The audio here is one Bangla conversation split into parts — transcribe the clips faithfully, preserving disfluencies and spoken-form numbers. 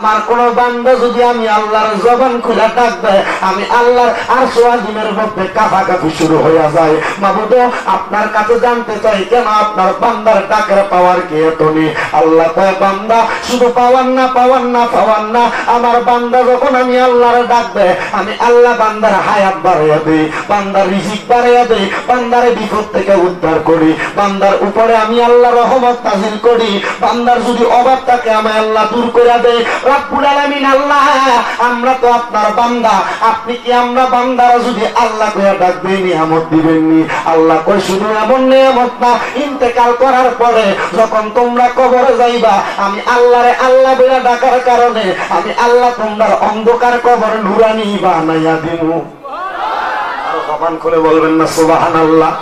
আমার কোন বান্দা যদি আমি আল্লাহর জবান খুলে ডাকবে, আমি আল্লাহর আরশ আজিমের মধ্যে কাঁপাকাঁপি শুরু হয়ে যায়। মাবুদ, আপনার কাছে জানতে চাই কেন আপনার বান্দার ডাকের পাওয়ার কি এত নেই? আল্লাহ কয়, বান্দা শুধু পাওয়ার না, পাওয়ার না, পাওয়ার না, আমার বান্দা যখন আমি আল্লাহর ডাকবে, আমি আল্লাহ বান্দার হায়াত বাড়াইয়া দিই, বান্দার রিজিক বাড়াইয়া দিই, বান্দারে বিপদ থেকে উদ্ধার করি, বান্দার উপরে আমি আল্লাহ রহমত নাযিল করি, বান্দার যদি অভাব থাকে আমি আল্লাহ দূর করে দেই। রব্বুল আলামিন আল্লাহ, আমরা তো আপনার বান্দা, আপনি কি আমরা বান্দারা যদি আল্লাহ কইয়া ডাকবে নিয়ামত দিবেননি? আল্লাহ কই, শুধু এমন নিয়ামত না, ইন্তেকাল করার পরে যখন তোমরা কবরে যাইবা, আমি আল্লাহরে আল্লাহ বলে ডাকার কারণে আমি আল্লাহ তোমরা অন্ধকার কবর নুরানি বানাইয়া দিব। আর জবান খুলে বলবেন না সুবহানাল্লাহ।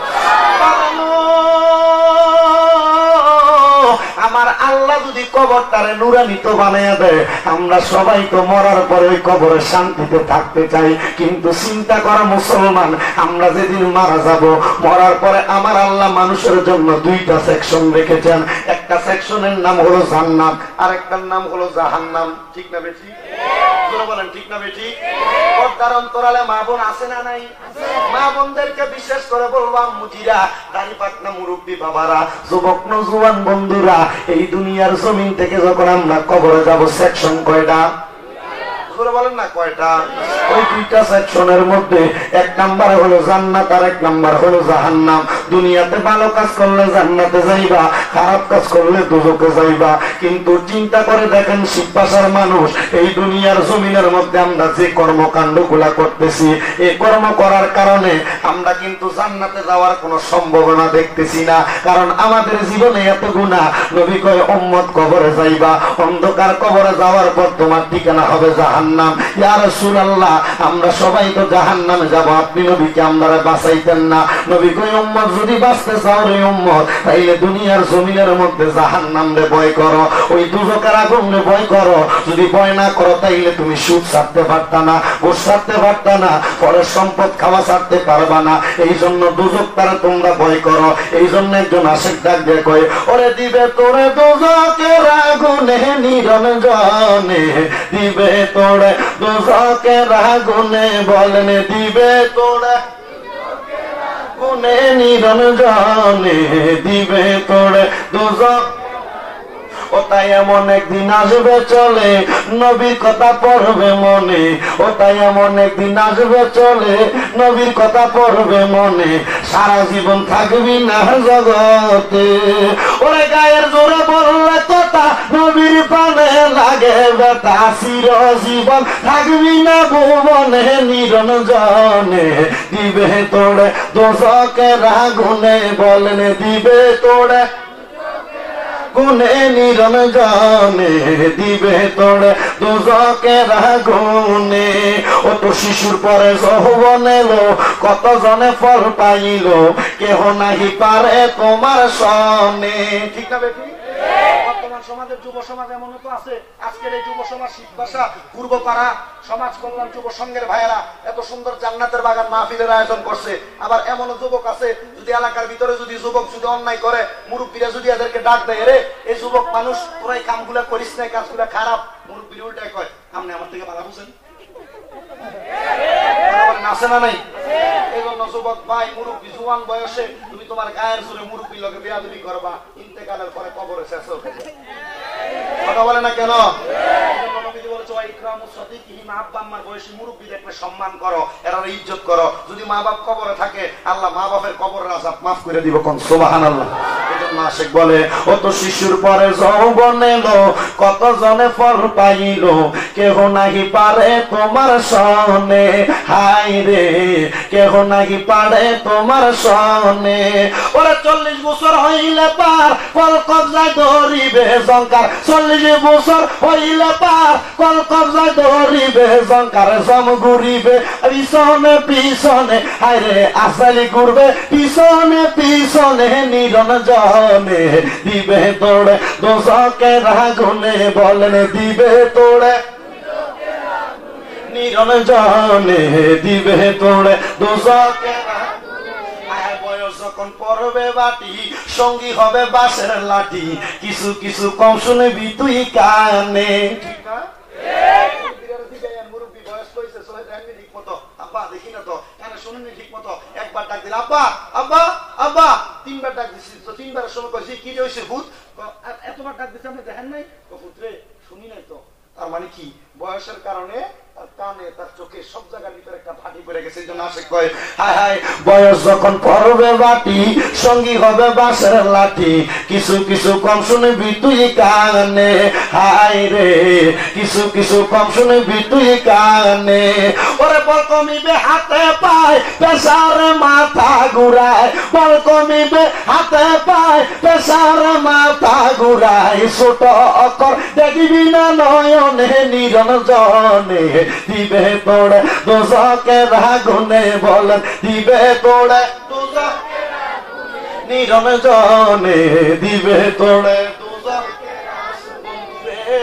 আমার আল্লাহ যদি কবরটারে নুরানি তো বানাইয়া দেয়, আমরা সবাই তো মরার পরে ওই কবরে শান্তিতে থাকতে চাই। কিন্তু চিন্তা করা মুসলমান, আমরা যেদিন মারা যাব, মরার পরে আমার আল্লাহ মানুষের জন্য দুইটা সেকশন রেখেছেন। একটা সেকশনের নাম হলো জান্নাত, আর একটার নাম হলো জাহান্নাম। ঠিক না বেটি? বলেন ঠিক না বেটি? পর্দার অন্তরালে মা বোন আছে না নাই? মা বোনদেরকে বিশেষ করে বলবো, আম্মুজিরা, দাড়ি পাকনা মুরব্বী বাবারা, যুবক নওজোয়ান বন্ধুরা, এই দুনিয়ার জমিন থেকে যখন আমরা কবরে যাব, সেকশন কয়টা? বলেন না কয়টা? ওই দুইটা সেকশনের মধ্যে এক নাম্বার হলো জান্নাত, আর এক নাম্বার হলো জাহান্নাম। দুনিয়াতে ভালো কাজ করলে জান্নাতে যাইবা, খারাপ কাজ করলে দোজখে যাইবা। কিন্তু চিন্তা করে দেখেন, শিববাসার মানুষ, এই দুনিয়ার জমিনের মধ্যে আমরা যে কর্মকাণ্ড গুলা করতেছি, এই কর্ম করার কারণে আমরা কিন্তু জান্নাতে যাওয়ার কোনো সম্ভাবনা দেখতেছি না। কারণ আমাদের জীবনে এত গুনাহ। নবী কয়, উম্মত কবরে যাইবা, অন্ধকার কবরে যাওয়ার পর তোমার ঠিকানা হবে জাহান্নাম। ইয়া রাসূলুল্লাহ, আমরা সবাই তো জাহান্নামে যাব, আপনি নবীকে আমরা বাঁচাইতেন না? নবী কই, উম্মত যদি বাঁচতে চাও রে উম্মত, তাইলে দুনিয়ার জমিনের মধ্যে জাহান্নামে ভয় করো, ওই দুজকের আগুনে ভয় করো। যদি ভয় না করো, তাইলে তুমি সুদ ছাড়তে পারতা না, ঘুষ ছাড়তে পারতা না, পরের সম্পদ খাওয়া ছাড়তে পারবা না। এই জন্য দুজক তারা তোমরা ভয় করো। এই জন্য একজন আশিক ডাক দিয়ে কয়, ওরে দিবে তোরে দুজকের আগুনে নিরঞ্জনে, দিবে তোরে দুজকের আগুনে, বলেন দিবে তোরে গুনে নিরঞ্জনে, দিবে তোরে দুজক। ও তাই এমন একদিন আসবে চলে, নবীর কথা পড়বে মনে। ও তাই এমন একদিন আসবে চলে, নবীর কথা পড়বে মনে। সারা জীবন থাকবি না জগতে, ওরে গায়ের জোরে বললে কথা, নবীর পানে লাগে ব্যথা। চির জীবন থাকবি না ভুবনে নিরঞ্জনে, দিবে তোরে দোজকের আগুনে, বলেন দিবে তোরে গুনে নিরঞ্জনে, দিবে তোরে দোজকের আগুনে। ও তো শিশুর পরে যৌবন এলো, কত জনে ফল পাইল, কেহ নাহি পারে তোমার সনে। ঠিক না বেটি? বর্তমান সমাজের যুব সমাজ এমন তো আছে, আজকের এই যুব সমাজ শিববাসা পূর্বপাড়া সমাজ কল্যাণ যুব সংঘের ভাইয়েরা এত সুন্দর জান্নাতের বাগান মাহফিলের আয়োজন করছে। আবার এমন যুবক আছে, যদি এলাকার ভিতরে যদি যুবক যদি অন্যায় করে, মুরব্বীরা যদি এদেরকে ডাক দেয়, রে এই যুবক মানুষ, তোরা এই কামগুলা করিস না, কাজগুলা খারাপ, মুরব্বীর উল্টায় কয়, আপনি আমার থেকে ভালো বুঝেন। আছে না নাই? এই জন্য যুবক ভাই, মুরব্বী জুয়ান বয়সে তুমি তোমার গায়ের জোরে মুরব্বী লগে বেয়াদবি করবা, ইন্তেকালের পরে কবরে শেষ হবে। কথা বলে না কেন? সম্মান করো, এরা ইজ্জত করো। যদি মা বাপ কবরে থাকে, আল্লাহ মা বাপের কবর আযাব মাফ করে দিব। কোন সুবহানাল্লাহ। এজন্য আশিক বলে, ও তো শিশুর পরে যৌবন এলো, কত জনে ফল পাইল, কেহ নাহি পারে তোমার সনে। হায় রে, কেহ নাহি পারে তোমার সনে। ওরে চল্লিশ বছর হইলে পার, কল কবজায় ধরিবে জঙ্কার। চল্লিশ বছর হইলে পার, কল কবজায় ধরিবে জঙ্কার। জম ঘুরিবে পিছনে পিছনে, হায় রে আসালি ঘুরবে পিছনে পিছনে নিরঞ্জনে, দিবে তোড়ে দোজকের আগুনে, বলেন দিবে তোড়ে নিরঞ্জনে, দিবে তোড়ে দোজকের আগুনে। বয়স যখন পড়বে বাটি, সঙ্গী হবে বাঁশের লাঠি। কিছু কিছু কম শুনবি তুই কানে। ঠিক না? দেখি না তো কেন শুনেনি ঠিক মতো একবার ডাক দিল আব্বা আব্বা আব্বা তিনবার ডাক দিছি তো তিনবারের সময় কইছি কি হইছে ভূত এতবার ডাক দিছি আপনি দেখেন নাই পুত্রে শুনি নাই তো তার মানে কি বয়সের কারণে তার কানে তার চোখে সব জায়গার ভিতরে একটা ফাটি পড়ে গেছে এই জন্য আশিক কয় হায় হায় বয়স যখন পড়বে বাটি সঙ্গী হবে বাঁশের লাঠি কিছু কিছু কম শুনবি তুই কানে হায় রে কিছু কিছু কম শুনবি তুই কানে ওরে বল কমিবে হাতে পায় পেশারে মাথা ঘুরায় বল কমিবে হাতে পায় পেশারে মাথা ঘুরায় ছোট অকর দেখবি না নয়নে নিরঞ্জনে দিবে তোড়ে দোজকের আগুনে বলেন দিবে তোড়ে দোজকের আগুনে নিরঞ্জনে দিবে তোড়ে দোজকের আগুনে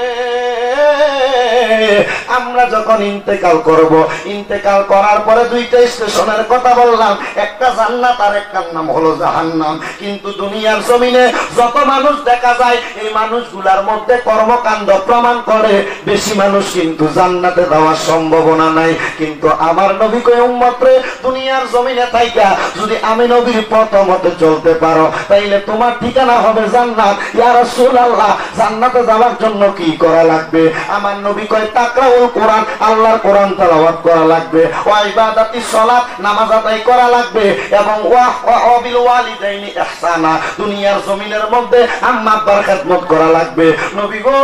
আমরা যখন ইন্তেকাল করব ইন্তেকাল করার পরে দুইটা স্টেশনের কথা বললাম একটা জান্নাত আর একটার নাম হলো জাহান্নাম কিন্তু দুনিয়ার জমিনে যত মানুষ দেখা যায় এই মানুষগুলার মধ্যে কর্মকাণ্ড প্রমাণ করে বেশি মানুষ কিন্তু জান্নাতে যাওয়ার সম্ভাবনা নাই কিন্তু আমার নবী কই উম্মত রে দুনিয়ার জমিনে থাইকা যদি আমি নবীর পথ মতে চলতে পারো তাইলে তোমার ঠিকানা হবে জান্নাত ইয়া রাসূলুল্লাহ জান্নাতে যাওয়ার জন্য কি করা লাগবে আমার নবী কয় তাকরাউল কোরআন আল্লাহর কোরআন তেলাওয়াত করা লাগবে ওয়া ইবাদাতি সালাত নামাজ আদায় করা লাগবে এবং ওয়া বিল ওয়ালিদাইনি ইহসানা দুনিয়ার জমিনের মধ্যে আম্মা আব্বার খেদমত করা লাগবে নবী গো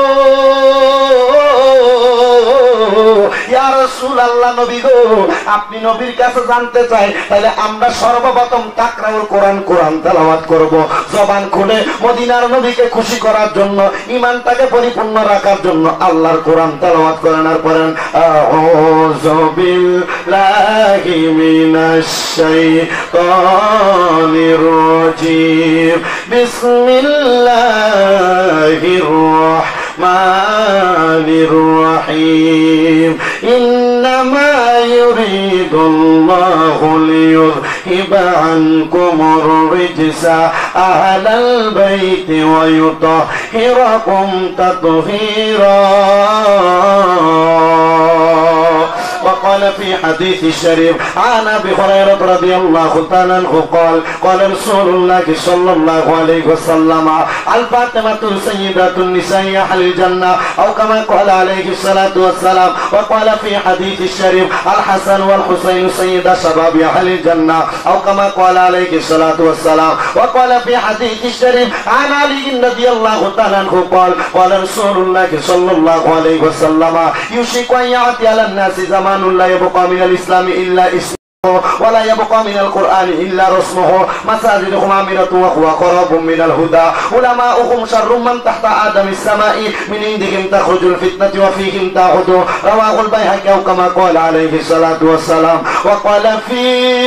ইয়া রাসূলুল্লাহ নবী গো আপনি নবীর কাছে জানতে চাই তাহলে আমরা সর্বপ্রথম তাকরাউল কোরআন কোরআন তেলাওয়াত করব জবান খুলে মদিনার নবীকে খুশি করার জন্য ঈমানটাকে পরিপূর্ণ রাখার জন্য আল্লাহর কোরআন তেলাওয়াত করেন আর পড়েন আউযু বিল্লাহি মিনাশ শাইতানির রাজীম বিসমিল্লাহির রাহমানির রাহিম ইন্নামা ইউরিদুল্লাহু লিয়ুযহিবা আনকুমুর রিজসা আহলাল বাইতি ওয়া ইউতাহহিরাকুম তাতহীরা وقال في حديث الشريف عن ابي هريره رضي الله تعالى عنه قال قال رسول الله صلى الله عليه وسلم الفاطمه سيده النساء اهل الجنه او كما قال عليه الصلاه والسلام وقال في حديث الشريف الحسن والحسين سيدا شباب اهل الجنه او كما قال عليه الصلاه والسلام وقال في حديث الشريف عن علي رضي الله تعالى عنه قال قال رسول الله صلى الله عليه وسلم يوشك ان ياتي على الناس زمان لا يبقى من الإسلام إلا اسمه ولا يبقى من القرآن إلا رسمه مساجدهم عامرة وهو قراب من الهدى علماؤهم شر من تحت آدم السماء من عندهم تخرج الفتنة وفيهم تعود رواه البيهقي كما قال عليه الصلاة والسلام وقال في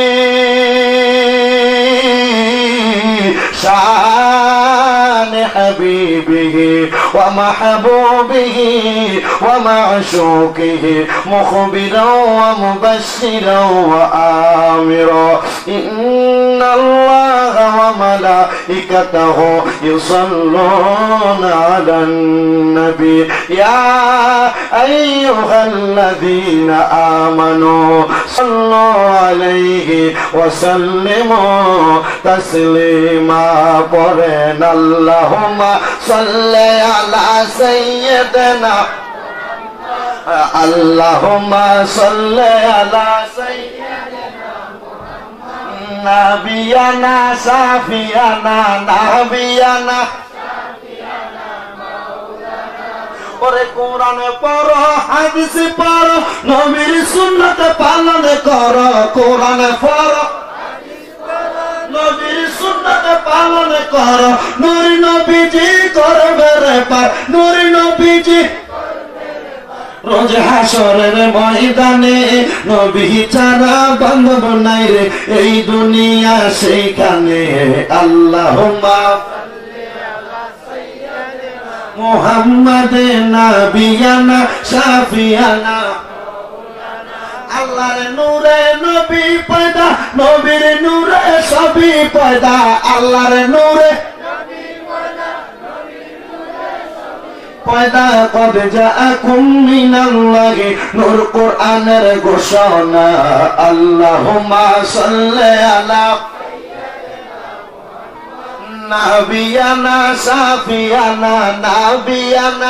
شان حبيبه ومحبوبه ومعشوقه مخبرا ومبشرا وآمرا إن الله وملائكته يصلون على النبي يا أيها الذين آمنوا صلوا عليه وسلموا تسليما قرن اللهم صل على سيدنا اللهم صل على سيدنا نبينا شافينا نبينا ওরে কোরআনে পড়ো হাদিস পড়ো নবীর সুন্নাত পালন করো কোরআনে পড়ো হাদিস পড়ো নবীর সুন্নাত পালন করো নূর নবীজি করবে রে পার নূর নবীজি রোজ হাসরের ময়দানে নবী ছাড়া বান্ধব নাই রে এই দুনিয়া সেইখানে আল্লাহুম্মা মুহাম্মদ নাবিয়ানা শাফিয়ানা আল্লাহর নূরে নবী পয়দা নবীর নূরে সবই পয়দা আল্লাহর নূরে নবী পয়দা নবীর নূরে সবই পয়দা কদ জাআকুম মিনাল্লাহি নূর কোরআনের ঘোষণা আল্লাহুম্মা সাল্লি আলা নাবিয়ানা সাফিয়ানা নাবিয়ানা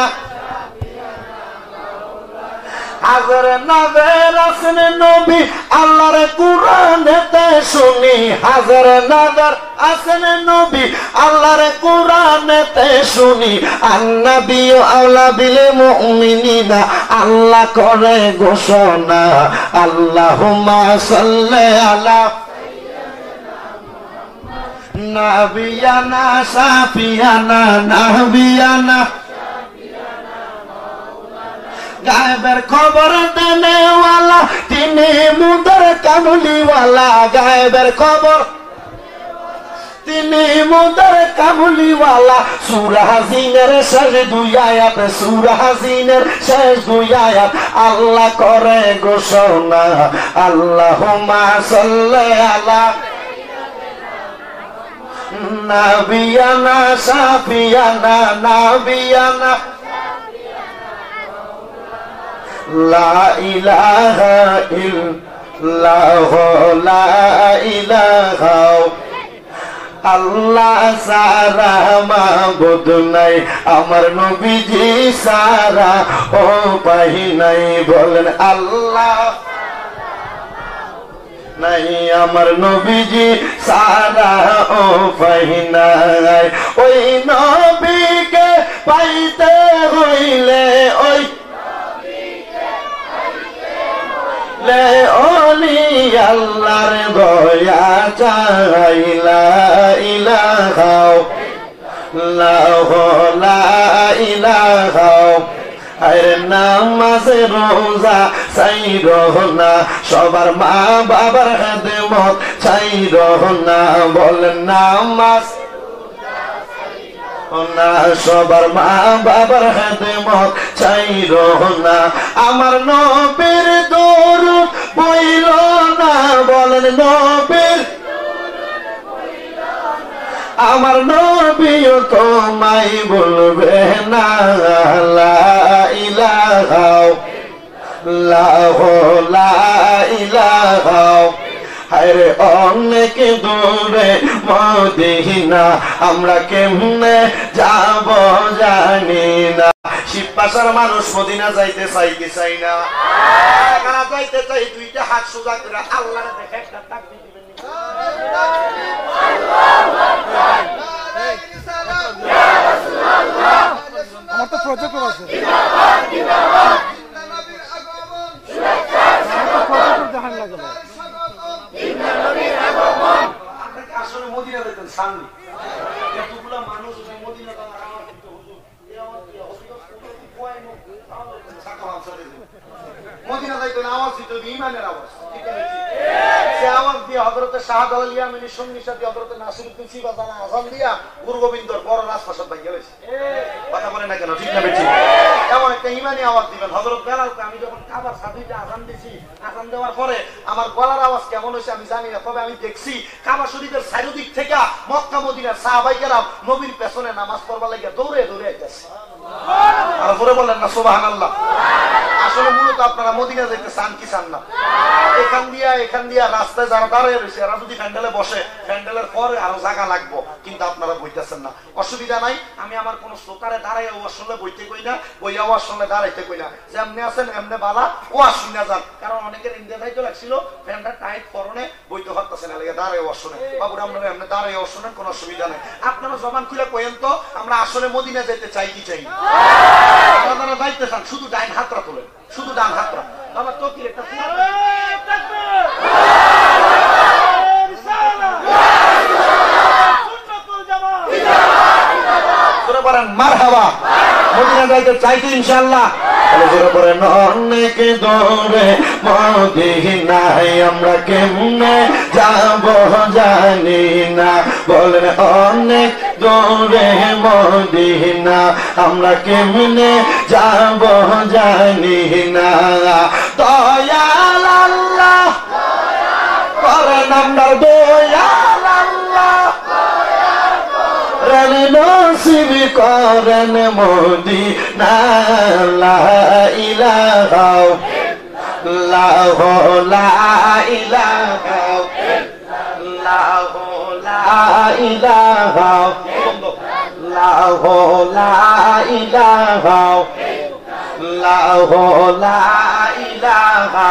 হাজার নাজার আসেন নবী আল্লাহর কুরআনেতে শুনি হাজার নাজার আসেন নবী আল্লাহর কুরআনেতে শুনি আন্নাবিয়্যু আওলা বিল মুমিনিনা আল্লাহ করে ঘোষণা আল্লাহুম্মা সাল্লি আলা নাবিয়ানা সাফিয়ানা নাবিয়ানা গায়েবের খবর দেনেওয়ালা তিনি মুদর কামলিওয়ালা গায়েবের খবর তিনি মুদর কামলিওয়ালা সূরা হাজিনের শেষ দুই আয়াত সূরা হাজিনের শেষ দুই আয়াত আল্লাহ করে ঘোষণা আল্লাহুম্মা সাল্লি আলা নাবিয়ানা সাফিয়ানা নাবিয়ানা লা ইলাহা ইল্লাল্লাহ লা ইলাহা আল্লাহ সারা মাবুদ নাই আমার নবীজি সারা ও পাই নাই বলেন আল্লাহ নাই আমার নবীজি সারা ও পাই নাই ওই নবীকে পাইতে হইলে ওই লে ওলি আল্লাহর দয়া চাই লা ইলাহা ইল্লাল্লাহ লা ইলাহা আরে নামাজ রোজা চাইরো না সবার মা বাবার খেদমত চাইরো না বলেন নামাজ না সবার মা বাবার খেদমত চাইরো না আমার নবীর দরুদ বইল না বলেন নবীর আমার নবীও তোমায় বলবে না লা ইলাহা ইল্লাল্লাহ লা ইলাহা হায়রে অনেক দূরে মদিনা আমরা কেমনে যাব জানি না শিবপাশার মানুষ মদিনা যাইতে চাই কি চাই না কারা যাইতে চাই দুইটা হাত সোজা করে আল্লাহর দেখে একটা তাকবীর দিবেন আমার তো প্রজেক্টর আছে জাহান লাগে আসলে মদিনা যেতেন সামনে এতগুলা মানুষ মদিনা মদিনা যাইতেন আওয়াজ দিত ইমানের আওয়াজ সে আওয়াজ দিয়ে হযরতে শাহাদ আল ইয়ামানির সঙ্গী সাথে হযরতে নাসিরউদ্দিন সিবাজানা আযান দিয়া গুরু গোবিন্দর বড় রাজপ্রাসাদ ভাঙিয়ে গেছে কথা বলে না কেন ঠিক না বেঠিক এমন একটা ইমানি আওয়াজ দিবেন হযরত বেলালকে আমি যখন কাবার সাথীতে আযান দিছি আযান দেওয়ার পরে আমার গলার আওয়াজ কেমন হয়েছে আমি জানি না তবে আমি দেখছি কাবা শরীফের চারিদিক থেকে মক্কা মদিনার সাহাবায়ে কেরাম নবীর পেছনে নামাজ পড়বার লাগি দৌড়ে দৌড়ে আইতাছে আর জোরে বলেন না সুবহানাল্লাহ আসলে মূলত আপনারা মদিনা যাইতে চান কি চান না এখান দিয়া এখান দিয়া রাস্তায় যারা দাঁড়িয়ে রয়েছে এরা যদি প্যান্ডেলে বসে প্যান্ডেলের পরে আরো জায়গা লাগবো কিন্তু আপনারা বইতেছেন না অসুবিধা নাই আমি আমার কোন শ্রোতারে দাঁড়াই ও আসলে বইতে কই না বইয়া ও আসলে দাঁড়াইতে কই না যেমনি আছেন এমনি বালা ও আসুন না যান কারণ অনেকের ইন্ডিয়া যাইতে লাগছিল প্যান্টটা টাইট পরনে বইতে হতেছে না লেগে দাঁড়াই ও শুনে বাবুরা আপনারা এমনি দাঁড়াই ও শুনেন কোনো অসুবিধা নেই আপনারা জবান খুলে কইেন তো আমরা আসলে মদিনা যেতে চাই কি চাই আপনারা যাইতে চান শুধু ডাইন হাতরা তোলেন শুধু ডান হাতরা বাবা তো কি একটা মারহাবা মদিনা যাইতে চাইতে ইনশাআল্লাহ জোরে করেন অনেক দূরে মদিনায় আমরা কেমনে যাব জানি না বলেন অনেক দূরে মদিনা আমরা কেমনে যাব জানি না দয়াল আল্লাহ করেন আমরা দয়াল আল্লাহ নসিব করেন মদিনা লা ইলাহা ইল্লাল্লাহ লা ইলাহা ইল্লাল্লাহ লা ইলাহা ইল্লাল্লাহ লা ইলাহা ইল্লাল্লাহ লা ইলাহা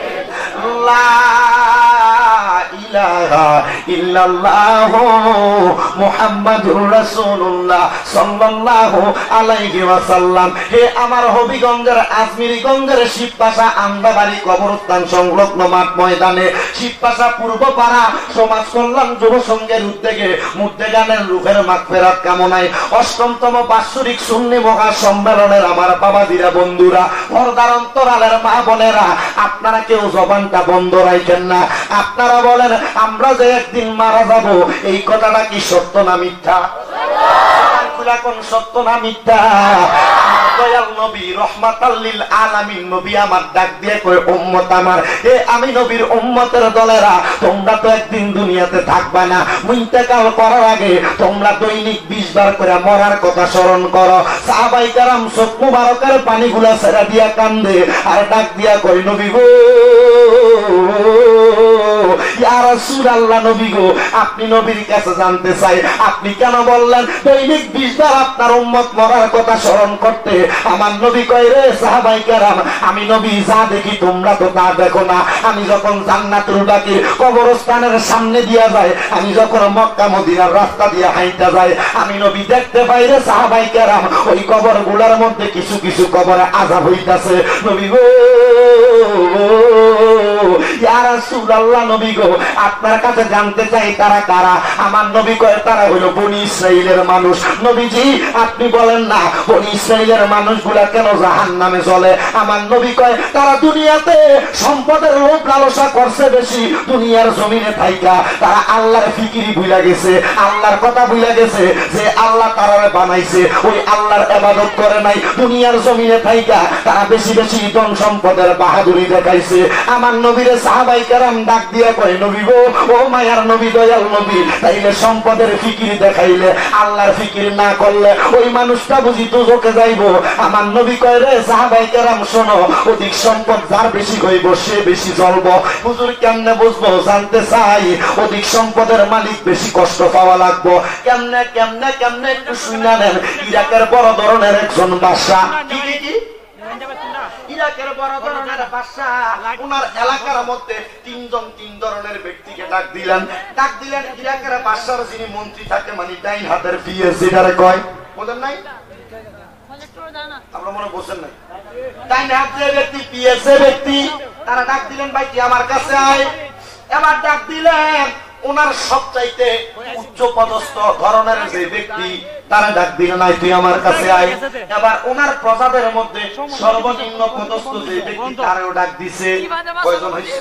ইলাহা ইল্লাল্লাহ মুহাম্মাদুর রাসূলুল্লাহ সাল্লাল্লাহু আলাইহি ওয়াসাল্লাম। হে আমার হবিগঞ্জের আজমিরগঞ্জের শিবপাশা আন্দাবাড়ি কবরস্থান সংলগ্ন মাঠ ময়দানে শিবপাশা পূর্বপাড়া সমাজ কল্যাণ যুব সংঘের উদ্যোগে মুদ্দেগানের রূহের মাগফিরাত কামনায় অষ্টমতম বাৎসরিক সুন্নি মহা সম্মেলনের আমার বাবাজিরা বন্ধুরা পর্দার অন্তরালের মা বোনেরা আপনারা কেউ জবানটা বন্ধ রাখেন না। আপনারা বলেন আমরা যে একদিন মারা যাব এই কথাটা কি সত্য না মিথ্যা? কোন সত্য না মিথ্যা? দয়াল নবী রহমাতাল লিল আলামিন নবী আমার ডাক দিয়ে কয় উম্মত আমার, এ আমি নবীর উম্মতের দলেরা তোমরা তো একদিন দুনিয়াতে থাকবা না, ইন্তেকাল করার আগে তোমরা দৈনিক বিশ বার করে মরার কথা স্মরণ করো। সাহাবায়ে কেরাম চোখ মুবারকের পানিগুলা ছেড়ে দিয়া কান্দে আর ডাক দিয়া কয় নবী গো ইয়া রাসূলুল্লাহ, নবী গো আপনি নবীর কাছে জানতে চাই আপনি কেন বললেন দৈনিক বিশ বার আপনার উম্মত মরার কথা স্মরণ করতে? আমার নবী কয় রে সাহাবায়ে কেরাম আমি নবী যা দেখি তোমরা তো তা দেখো না। আমি যখন জান্নাতুল বাকির কবরস্থানের সামনে দিয়া যায়, আমি যখন মক্কা মদিনার রাস্তা দিয়ে হাইটা যায়, আমি নবী দেখতে পাই রে সাহাবায়ে কেরাম ওই কবরগুলোর মধ্যে কিছু কিছু কবরে আযাব হইতাছে। নবী গো ইয়া রাসূলুল্লাহ, নবী গো আপনার কাছে জানতে চাই তারা কারা? আমার নবী কয় তারা হলো বনি ইসরাইলের মানুষ। নবীজি আপনি বলেন না বনি ইসরাইলের মানুষগুলা কেন জাহান্নামে চলে? আমার নবী কয় তারা দুনিয়াতে সম্পদের লোভ লালসা করছে বেশি, দুনিয়ার জমিনে থাইকা তারা আল্লাহর ফিকিরি ভুলে গেছে, আল্লাহর কথা ভুলে গেছে যে আল্লাহ তারারে বানাইছে, ওই আল্লাহর ইবাদত করে নাই। দুনিয়ার জমিনে থাইকা তারা বেশি বেশি ধন সম্পদের বাহাদুরি দেখাইছে। আমার নবীরে সাহাবায়ে কেরাম ডাক দিয়া কয় নবী গো ও মায়ার নবী দয়াল নবী, তাইলে সম্পদের ফিকিরি দেখাইলে আল্লাহর ফিকির না করলে ওই মানুষটা বুঝি দুজকে যাইবো? আমার নবী কয় রে সাহাবায়ে কেরাম শোনো, অধিক সম্পদ যার বেশি হইব সে বেশি জ্বলবো। হুজুর কেমনে বুঝবো? জানতে চাই অধিক সম্পদের মালিক বেশি কষ্ট পাওয়া লাগবো। কেমনে কেমনে কেমনে একটু শুনে নেন। ইরাকের বড় ধরনের একজন বাদশা, কি কি কি ইরাকের বড় ধরনের বাদশা ওনার এলাকার মধ্যে তিনজন তিন ধরনের ব্যক্তিকে ডাক দিলেন। ডাক দিলেন ইরাকের বাদশার যিনি মন্ত্রী থাকে মানে ডাইন হাতের পিএস যেটারে কয়, বোঝেন নাই? আপনারা মনে বলছেন নাই? ডাইন হাতের ব্যক্তি পিএস ব্যক্তি তারা ডাক দিলেন ভাই তুই আমার কাছে আয়। এবার ডাক দিলেন ওনার সবচাইতে উচ্চ পদস্থ ধরনের যে ব্যক্তি তারা ডাক দিলেন নাই তুই আমার কাছে আয়। এবার ওনার প্রজাদের মধ্যে সর্বনিম্ন পদস্থ যে ব্যক্তি তারও ডাক দিছে। কয়জন হইছে?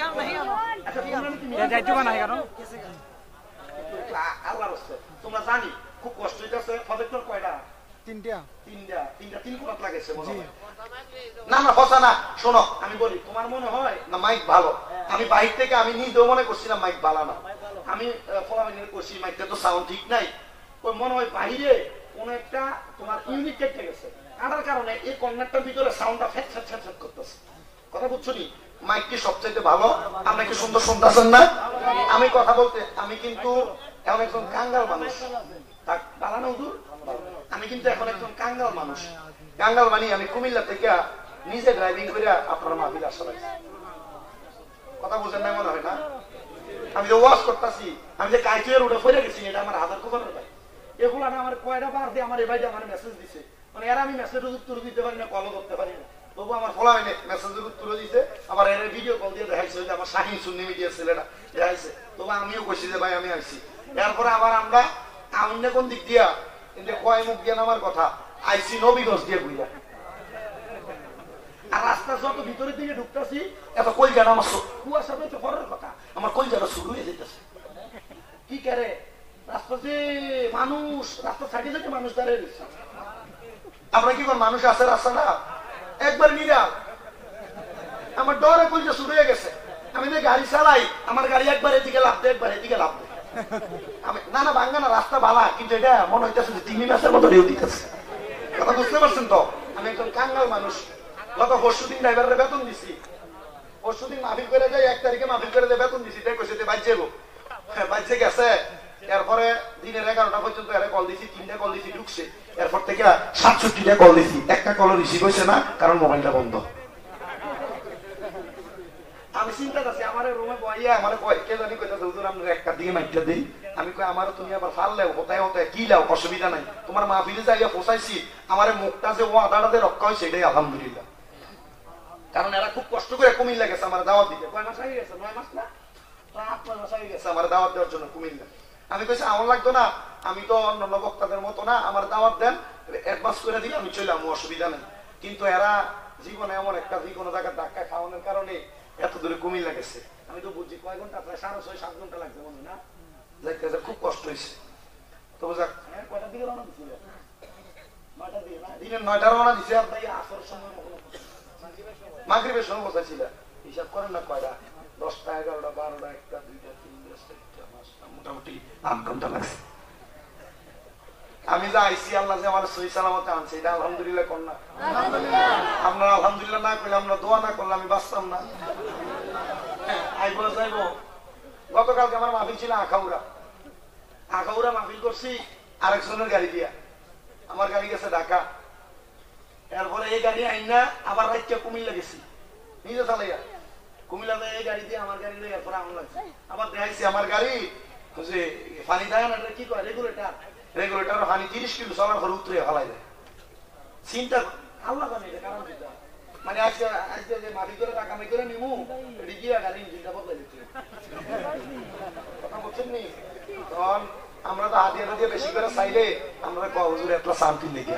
আল্লাহর রাস্তে তোমরা জানি খুব কষ্ট হইতাছে। প্রজেক্টর কয়টা? তিনটা তিনটা তিনটা তিন কোণাত লাগাইছে মনে হয়। না না কথা না, শোনো আমি বলি তোমার মনে হয় না মাইক ভালো, আমি বাইরে থেকে আমি নিজেও মনে করছিলাম মাইক ভালো না। আমি ফলামিনের করছি মাইকটা তো সাউন্ড ঠিক নাই, ওই মনে হয় বাইরে কোন একটা তোমার ইউনিট কেটে গেছে, কাটার কারণে এই কর্নারটার ভিতরে সাউন্ডটা ফ্যাট ফ্যাট ফ্যাট ফ্যাট করতেছে। কথা বুঝছো নি? মাইক কি সবচাইতে ভালো? আপনি কি সুন্দর শুনতেছেন না? আমি কথা বলতে আমি কিন্তু এমন একজন কাঙ্গাল মানুষ, ভালো না হুজুর? আমি কিন্তু এখন একজন কাঙ্গাল মানুষ। কাঙ্গাল মানে আমি কুমিল্লা থেকে নিজে ড্রাইভিং করে আপনার মাহফিল আসা লাগছে। কথা বুঝেন না মনে হয় না? আমি যে ওয়াশ করতেছি, আমি যে কাইটিয়া রোডে ফিরে গেছি, এটা আমার হাজার কোপারের ভাই। এগুলো না আমার কয়টা বার দিয়ে আমার এই ভাই আমার মেসেজ দিছে, মানে এরা আমি মেসেজের উত্তর দিতে পারি না, কলও করতে পারি না। তবু আমার ফলা হয়নি মেসেজের উত্তর দিতে, আবার এর ভিডিও কল দিয়ে দেখাইছে যে আমার শাহিন সুন্নি মিডিয়ার ছেলেটা দেখাইছে। তবু আমিও কইছি যে ভাই আমি আইছি। এরপরে আবার আমরা অন্য কোন দিক দিয়া কয় মুখ দিয়ে আমার কথা আইসি নবীগঞ্জ দিয়ে বুঝা। আর রাস্তা যত ভিতরের দিকে ঢুকতেছি এত কলজাটা আমার কুয়াশা পেয়েছে পরের কথা, আমার কলজাটা শুরু হয়ে যেতেছে। কি করে রাস্তা যে মানুষ রাস্তা সাইডে থেকে মানুষ দাঁড়িয়ে দিচ্ছে। আমরা কি কোন মানুষ আছে রাস্তাটা একবার নিরাল, আমার ডরে কলজা শুরু হয়ে গেছে। আমি যে গাড়ি চালাই আমার গাড়ি একবার এদিকে লাভ দেয় একবার এদিকে লাভ দেয়। আমি না না ভাঙ্গা না, রাস্তা বালা, কিন্তু এটা মনে হইতেছে যে তিমি মাসের মতো ঢেউ দিতেছে। কথা বুঝতে পারছেন তো? আমি একজন কাঙ্গাল মানুষ। গত পরশু দিন ড্রাইভারের বেতন দিছি, পরশু দিন মাহফিল করে যাই, এক তারিখে মাহফিল করে যাই, বেতন দিছি, তাই কইছে বাজ্যে যাবো, বাজ্যে গেছে। এরপরে দিনের এগারোটা পর্যন্ত এরা কল দিছি, তিনটা কল দিছি, ঢুকছে। এরপর থেকে সাতষট্টিটা কল দিছি, একটা কল রিসিভ হয়েছে না, কারণ মোবাইলটা বন্ধ। আমি চিন্তা করছি আমার রুমে বইয়া আমার কে জানি কইতাছে হুজুর আপনার একটা দিকে মাইটা দিই। আমি কই আমার তুমি আবার ফাললেও হতায় হতায় কি লাও, অসুবিধা নাই, তোমার মাহফিলে যাইয়া পৌঁছাইছি, আমার মুখটা যে ও আদাটাতে রক্ষা হয় সেটাই আলহামদুলিল্লাহ। কারণ এরা খুব কষ্ট করে কুমিল্লা গেছে আমার দাওয়াত দিতে। কয় মাস হয়ে গেছে? নয় মাস না আট নয় মাস হয়ে গেছে আমার দাওয়াত দেওয়ার জন্য কুমিল্লা। আমি কইছি আমার লাগতো না, আমি তো অন্যান্য বক্তাদের মতো না, আমার দাওয়াত দেন, অ্যাডভান্স করে দিলে আমি চলে আমার অসুবিধা নেই। কিন্তু এরা জীবনে এমন একটা যে কোনো জায়গায় ধাক্কা খাওয়ানোর কারণে এত দূরে কুমিল্লা গেছে। আমি তো বুঝছি কয় ঘন্টা, প্রায় সাড়ে ছয় সাত ঘন্টা লাগছে মনে না, যাইতে খুব কষ্ট হয়েছে। তবে যাক, কয়টার দিকে রওনা দিছিল? নয়টার দিকে না, দিনের নয়টা রওনা দিছে। আর তাই আসর সময় মাগরিবের সময় বসাইছিল, হিসাব করেন না কয়টা, দশটা এগারোটা বারোটা একটা দুইটা তিনটা চারটা পাঁচটা, মোটামুটি আট ঘন্টা লাগছে। আমি যা আইসি আল্লাহ যে আমার সহি সালামতে আনছে, এটা আলহামদুলিল্লাহ কর না। আপনারা আলহামদুলিল্লাহ না করলে, আমরা দোয়া না করলে আমি বাঁচতাম না। আইব যাইব। গতকালকে আমার মাহফিল ছিল আখাউড়া, আখাউড়া মাহফিল করছি আরেকজনের গাড়ি দিয়া, আমার গাড়ি গেছে ঢাকা। এরপরে এই গাড়ি আইনা আবার রাইতে কুমিল্লা গেছি, নিজে চালাইয়া কুমিল্লা এই গাড়ি দিয়ে আমার গাড়ি লই, এরপরে আমার লাগছে। আবার দেখাইছি আমার গাড়ি যে পানি দেয় না, কি করে রেগুলেটার, রেগুলেটার পানি তিরিশ কিলো চলার পর উতরে ফেলাই দেয়। চিন্তা আল্লাহ জানে এটা কারণ চিন্তা, মানে আজকে আজকে যে মাটি করে টাকা মাই করে নিমু গিয়া গাড়ি ইঞ্জিনটা বদলাই দিচ্ছে। কথা বলছেন নি? তখন আমরা তো হাতিয়া দিয়ে বেশি করে চাইলে আমরা হুজুর একটা শান্তি লেগে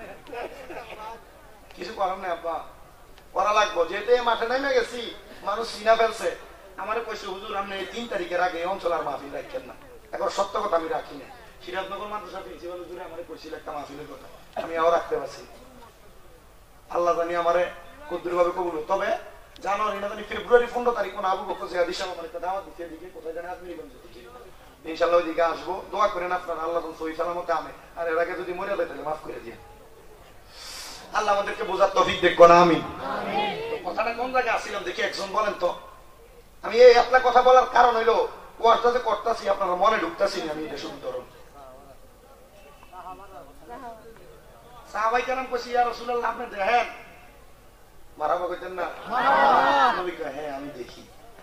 কিছু করার নাই, আব্বা করা লাগবো। যেতে মাঠে নেমে গেছি, মানুষ চিনা ফেলছে। আমার কইছে হুজুর আপনি এই তিন তারিখের আগে এই অঞ্চল আর মাহফিল রাখেন না। এখন সত্য কথা আমি রাখি না। সিরাজনগর মাদ্রাসা প্রিন্সিপাল হুজুরে আমার কইছিল একটা মাহফিলের কথা, আমি আও রাখতে পারছি। আল্লাহ জানি আমারে কদ্দুর ভাবে কবুল। তবে জানুয়ারি না জানি ফেব্রুয়ারি পনেরো তারিখ কোন আবু বকর জিয়া দিশা আমার একটা দাওয়াত দিতে দিকে কোথায় জানি আজমিরগঞ্জ দিকে, ইনশাআল্লাহ ওইদিকে আসবো। দোয়া করেন আপনারা আল্লাহ সহি সালামতে আমে, আর এর আগে যদি মরে যায় তাহলে মাফ করে দিয়ে আল্লাহ আমাদেরকে বোঝার তৌফিক দেখবো না। আমি কথাটা কোন জায়গায় আসছিলাম দেখি একজন বলেন তো। আমি এই আপনার কথা বলার কারণ হইলো ওয়ার্ডটা যে করতেছি আপনারা মনে ঢুকতেছি না, আমি এটা শুধু ধরুন সাহাবাই কেরাম কইছি ইয়া রাসূলুল্লাহ আপনি দেখেন, মারাবা কইতেন না? নবী কয় হ্যাঁ আমি দেখি।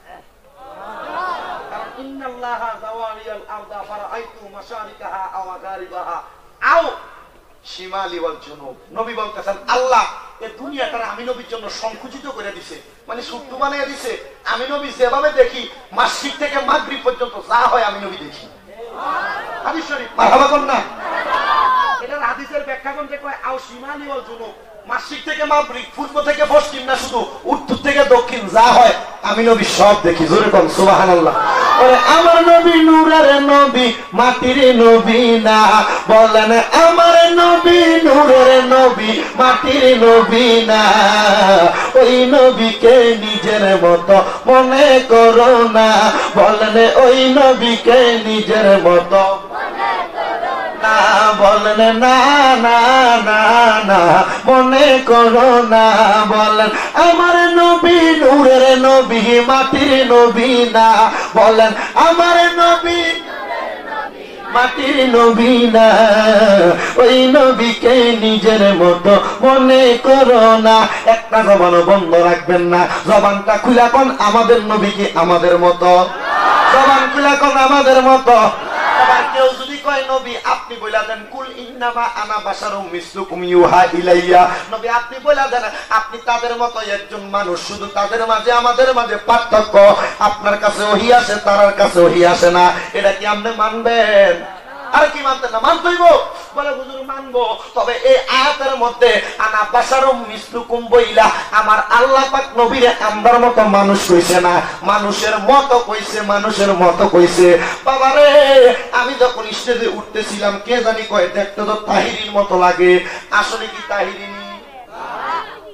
কারণ ইন্নাল্লাহা যাওয়ালিয়াল আরদা ফারাআইতু মাশারিকাহা আও মাগারিবাহা আও শিমালি ওয়াল জুনুব। নবী বলতেছেন আল্লাহ এই দুনিয়াটা আমি নবীর জন্য সংকুচিত করে দিছে, মানে ছোট্ট বানিয়ে দিছে। আমি নবী যেভাবে দেখি মাসরিক থেকে মাগরিব পর্যন্ত যা হয় আমি নবী দেখি। হাদিস শরীফ, মারহাবা কোন না? এটা হাদিসের ব্যাখ্যা কোন যে কয় আও শিমালি ওয়াল জুনুব, মাসরিক থেকে মাগরিব, পূর্ব থেকে পশ্চিম না, শুধু উত্তর থেকে দক্ষিণ যা হয় আমি নবী সব দেখি। জোরে কোন সুবহানাল্লাহ। ওরে আমার নবী নূরের নবী মাটির নবী না, বলেন আমার নবী নূরের নবী মাটির নবী না। ওই নবীকে নিজের মতো মনে করো না, বলেন ওই নবীকে নিজের মতো না, বলেন না না না না মনে করো না। বলেন আমার নবী নূরের নবী মাটির নবী না, বলেন আমার নবী মাটির নবী না। ওই নবীকে নিজের মতো মনে করো না। একটা জবান বন্ধ রাখবেন না, জবানটা খুলা কোন আমাদের নবী কি আমাদের মতো? জবান খুলা কোন আমাদের মতো? কেউ যদি কয় নবী আপনি বইলা দেন কুল ইন্নামা আনা বাশারুম মিসলুকুম ইউহা ইলাইয়া, নবী আপনি বইলা দেন আপনি তাদের মতো একজন মানুষ, শুধু তাদের মাঝে আমাদের মাঝে পার্থক্য, আপনার কাছে ওহী আসে তার কাছে ওহী আসে না। এটা কি আপনি মানবেন? আর কি মানতেন না? মানতেইব। বলে হুজুর মানবো, তবে এই আয়াতের মধ্যে আনা বাশারুম মিসলুকুম বইলা আমার আল্লাহ পাক নবীরে আমরার মতো মানুষ কইছে না, মানুষের মতো কইছে, মানুষের মতো কইছে। বাবারে আমি যখন স্টেজে উঠতেছিলাম কে জানি কয় দেখতে তো তাহিরির মতো লাগে, আসলে কি তাহিরি?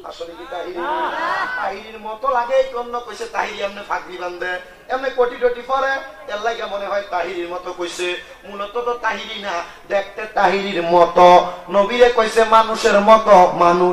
আসলে কি তাহিরি তাহিরির মতো লাগে অন্য কইছে তাহিরি এমনি ফাঁকরি বান্ধে এমনি কোটি টটি পরে এর লাগে মনে হয় তাহিরির মতো কইছে মূলত তো তাহিরি না দেখতে তাহিরির মতো নবীরে কইছে মানুষের মতো মানুষ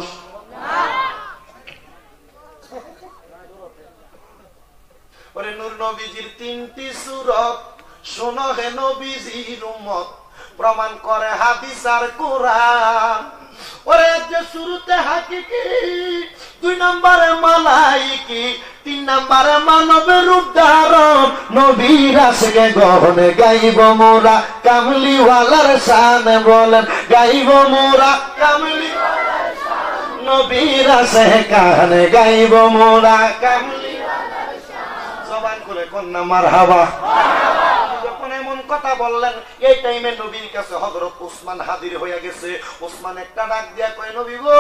ওরে নূর নবীজির তিনটি সূরত শোনো হে নবীজির উম্মত প্রমাণ করে হাদিস আর কোরআন ওরে যে শুরুতে হাকিকি দুই নম্বরে মালাইকি তিন নম্বরে মানবের রূপ ধারণ নবীর আসে গহনে গাইব মোরা কামলিওয়ালার শান বলেন গাইব মোরা কামলি নবীর আসে কানে গাইব মোরা কামলিওয়ালার শান জবান করে কন্যা মারহাবা যখন এমন কথা বললেন এই টাইমে নবীর কাছে হযরত ওসমান হাজির হয়ে গেছে ওসমান একটা ডাক দিয়া কয় নবী গো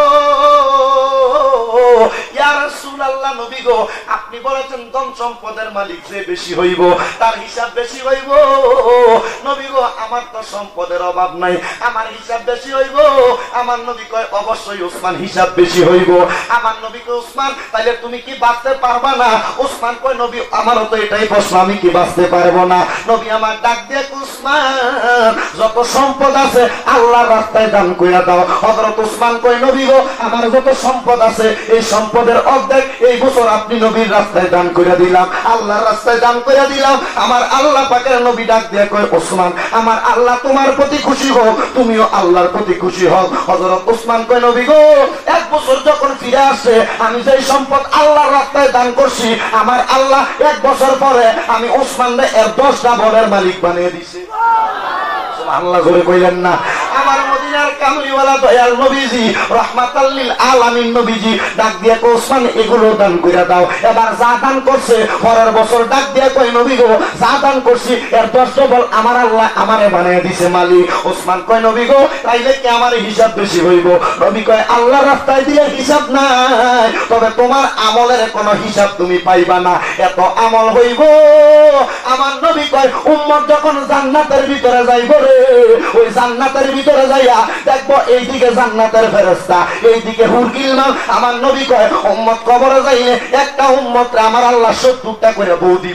ইয়া রাসূলুল্লাহ নবী গো আপনি বলেছেন ধন সম্পদের মালিক যে বেশি হইব তার হিসাব বেশি হইব নবী গো আমার তো সম্পদের অভাব নাই আমার হিসাব বেশি হইব আমার নবী কয় অবশ্যই ওসমান হিসাব বেশি হইব আমার নবী কয় ওসমান তাইলে তুমি কি বাঁচতে পারবা না ওসমান কয় নবী আমারও তো এটাই প্রশ্ন আমি কি বাঁচতে পারবো না নবী আমার ডাক দিয়ে ওসমান যত সম্পদ আছে আল্লাহর রাস্তায় দান কইরা দাও হযরত ওসমান কয় নবী গো আমার যত সম্পদ আছে এই সম্পদের অর্ধেক এই বছর আপনি নবীর রাস্তায় দান কইরা দিলাম আল্লাহর রাস্তায় দান কইরা দিলাম আমার আল্লাহ পাকের নবী ডাক দিয়ে কয় ওসমান আমার আল্লাহ তোমার প্রতি খুশি হোক তুমিও আল্লাহর প্রতি খুশি হও হযরত ওসমান কয় নবী গো এক বছর যখন ফিরে আসে আমি যেই সম্পদ আল্লাহর রাস্তায় দান করছি আমার আল্লাহ এক বছর পরে আমি ওসমানরে এর দশটা বলের মালিক বানিয়ে দিছি সুবহানাল্লাহ জোরে কইলেন না আমার মদিনার কামলিওয়ালা দয়াল নবীজি রাহমাতাল লিল আলামিন নবীজি ডাক দিয়ে কয় ওসমান এগুলো দান কইরা দাও এবার যা দান করছে পরের বছর ডাক দিয়ে কয় নবী গো যা দান করছি এর দশ ডবল আমার আল্লাহ আমারে বানিয়ে দিছে মালিক ওসমান কয় নবী গো তাইলে কি আমার হিসাব বেশি হইব নবী কয় আল্লাহর রাস্তায় দিলে হিসাব নাই তবে তোমার আমলের কোনো হিসাব তুমি পাইবা না এত আমল হইব আমার নবী কয় উম্মত যখন জান্নাতের ভিতরে যাইব রে ওই জান্নাতের ভিতরে যাইয়া দেখবো এইদিকে জান্নাতের ফেরেশতা এইদিকে হুরগিলমান আমার নবী কয় উম্মত কবরে যাইলে একটা উম্মতরে আমার আল্লাহ সত্তরটা করে বউ দিব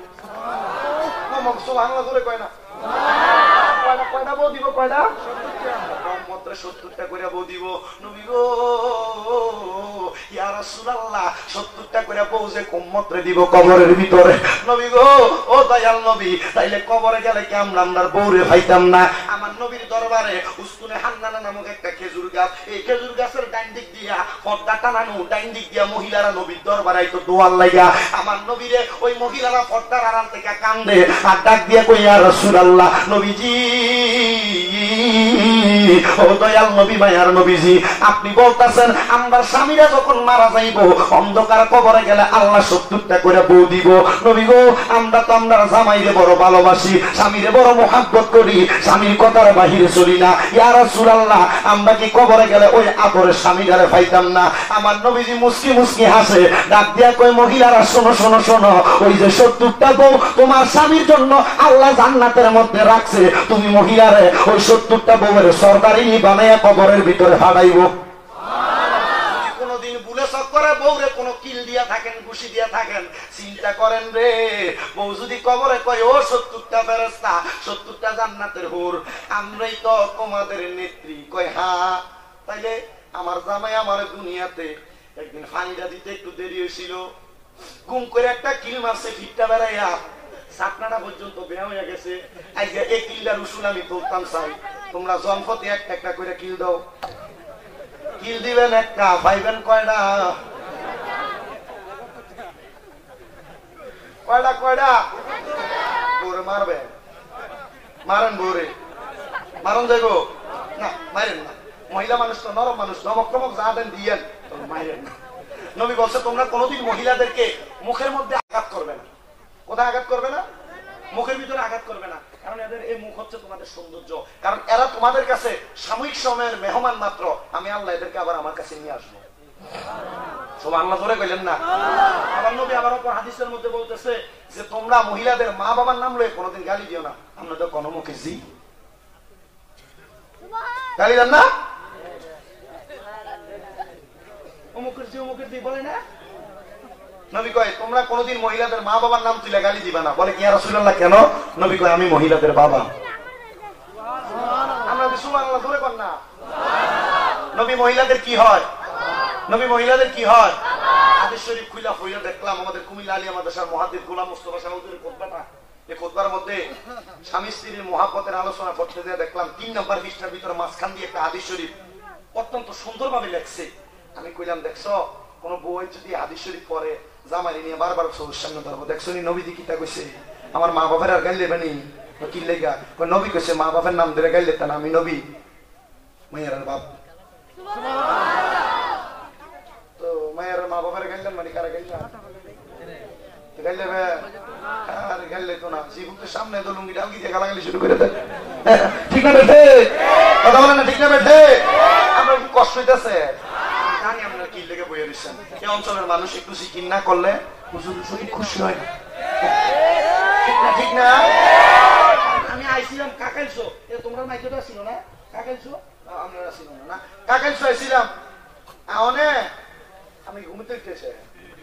সুবহানাল্লাহ জোরে কয় না কয়টা কয়টা বউ দিব কয়টা উম্মতরে সত্তরটা করে বউ দিব নবী গো ইয়া রাসূলুল্লাহ সত্তরটা করে বউ যে উম্মতরে দিব কবরের ভিতরে নবী গো ও দয়াল নবী তাইলে কবরে গেলে কি আমরা আমরার বউরে পাইতাম না আমার নবীর দরবারে উস্তুনে হান্নানা নামক একটা খেজুর গাছ এই খেজুর গাছের ডান দিক দিয়া পর্দা টানানো ডান দিক দিয়া মহিলারা নবীর দরবারে আইতো দোয়ার লাগা আমার নবীরে ওই মহিলারা পর্দার আড়াল থেকে কান্দে আর ডাক দিয়ে কই ইয়া রাসূলুল্লাহ নবীজি ও দয়াল নবী মায়ার নবীজি আপনি বলতাছেন আমরা স্বামীরা যখন মারা যাইব অন্ধকার কবরে গেলে আল্লাহ সত্তরটা করে বউ দিব নবী গো আমরা তো আমরা জামাইরে বড় ভালোবাসি স্বামীরে বড় মোহাব্বত করি স্বামীর কথার বাহিরে চলি না ইয়া রাসূলুল্লাহ আমরা কি কবরে গেলে ওই আদরের স্বামীটারে পাইতাম না আমার নবীজি মুস্কি মুস্কি হাসে ডাক দিয়া কয় মহিলারা শোনো শোনো শোনো ওই যে সত্তরটা বউ তোমার স্বামীর জন্য আল্লাহ জান্নাতের মধ্যে রাখছে তুমি মহিলারে ওই সত্তরটা বউয়ের সরকারি বানাইয়া কবরের ভিতরে ফাড়াইব কোনদিন বুলে চক্করে বউরে কোনো কিল দিয়া থাকেন ঘুষি দিয়া থাকেন চিন্তা করেন রে বউ যদি কবরে কয় ও সত্তরটা ফেরেশতা সত্তরটা জান্নাতের হুর আমরাই তো তোমাদের নেত্রী কয় হ্যাঁ তাইলে আমার জামাই আমার দুনিয়াতে একদিন ফানিটা দিতে একটু দেরি হয়েছিল গুম করে একটা কিল মারছে ফিটটা বেড়াইয়া সাতনাটা পর্যন্ত বেয়া হয়ে গেছে আজকে এই কিলটার উসুল আমি তুলতাম চাই তোমরা জনপতি একটা একটা করে কিল দাও কিল দিবেন একটা পাইবেন কয়টা কয়টা কয়টা বউরে মারবে মারেন বউরে মারন যাইব না মারেন না মহিলা মানুষ তো নরম মানুষ নমক টমক যা দেন দিয়েন মারেন না নবী বলছে তোমরা কোনোদিন মহিলাদেরকে মুখের মধ্যে আঘাত করবে না কোথায় আঘাত করবে না মুখের ভিতরে আঘাত করবে না কারণ এদের এই মুখ হচ্ছে তোমাদের সৌন্দর্য কারণ এরা তোমাদের কাছে সাময়িক সময়ের মেহমান মাত্র আমি আল্লাহ এদেরকে আবার আমার কাছে নিয়ে আসবো সুবহানাল্লাহ জোরে কইলেন না আমার নবী আমার উপর হাদিসের মধ্যে বলতেছে যে তোমরা মহিলাদের মা বাবার নাম লয়ে কোনোদিন গালি দিও না আমরা তো কোনো মুখে জি গালি দেন না অমুকের জি অমুকের জি বলে না। নবী কয় তোমরা কোনোদিন মহিলাদের মা বাবার নাম তুলে গালি দিবা না। বলে কি ইয়া রাসূলুল্লাহ কেন? নবী কয় আমি মহিলাদের বাবা। আমরা সুবহানাল্লাহ জোরে কর না। নবী মহিলাদের কি হয়? নবী মহিলাদের কি হয়? হাদিস শরীফ খুলে হইয়া দেখলাম আমাদের কুমিল্লা আলিয়া মাদ্রাসার মুহাদ্দিস গোলাম মুস্তাফা সাহেবের খুতবাটা। এই খুতবার মধ্যে স্বামী স্ত্রীর মহব্বতের আলোচনা করতে গিয়ে দেখলাম তিন নম্বর পৃষ্ঠার ভিতরে মাঝখান দিয়ে একটা হাদিস শরীফ অত্যন্ত সুন্দরভাবে লেখছে। আমি কইলাম দেখছো কোন বই যদি হাদিস শরীফ পড়ে জামাই নিয়ে বারবার সবুজ সামনে ধরবো। দেখছো নি নবীজি কিতা কইছে? আমার মা বাবার আর গাইলে বানি কি লেগা? নবী কইছে মা বাবার নাম ধরে গাইলে তা আমি নবী মায়ের বাপ। তো মায়ের মা বাবার গাইলেন মানে কারা গাইলেন? গাইলে আর গাইলে তো না জীবনের সামনে তো লুঙ্গি ডালগি দিয়ে গালাগালি শুরু করে দেয়। ঠিক না বেঠে? কথা বলেন না ঠিক না বেঠে? আপনার কি কষ্ট হইতেছে? জানি আপনার কি লেগে বইয়ে দিচ্ছেন। এই অঞ্চলের মানুষ একটু জিকির না করলে হুজুর শরীর খুশি হয় না। ঠিক না ঠিক না? আমি আইছিলাম কাকাইছো, তোমরা মাইকেটা ছিল না? কাকাইছো আপনারা ছিল না? কাকাইছো আইছিলাম অনেক আমি ঘুমোতে উঠেছে।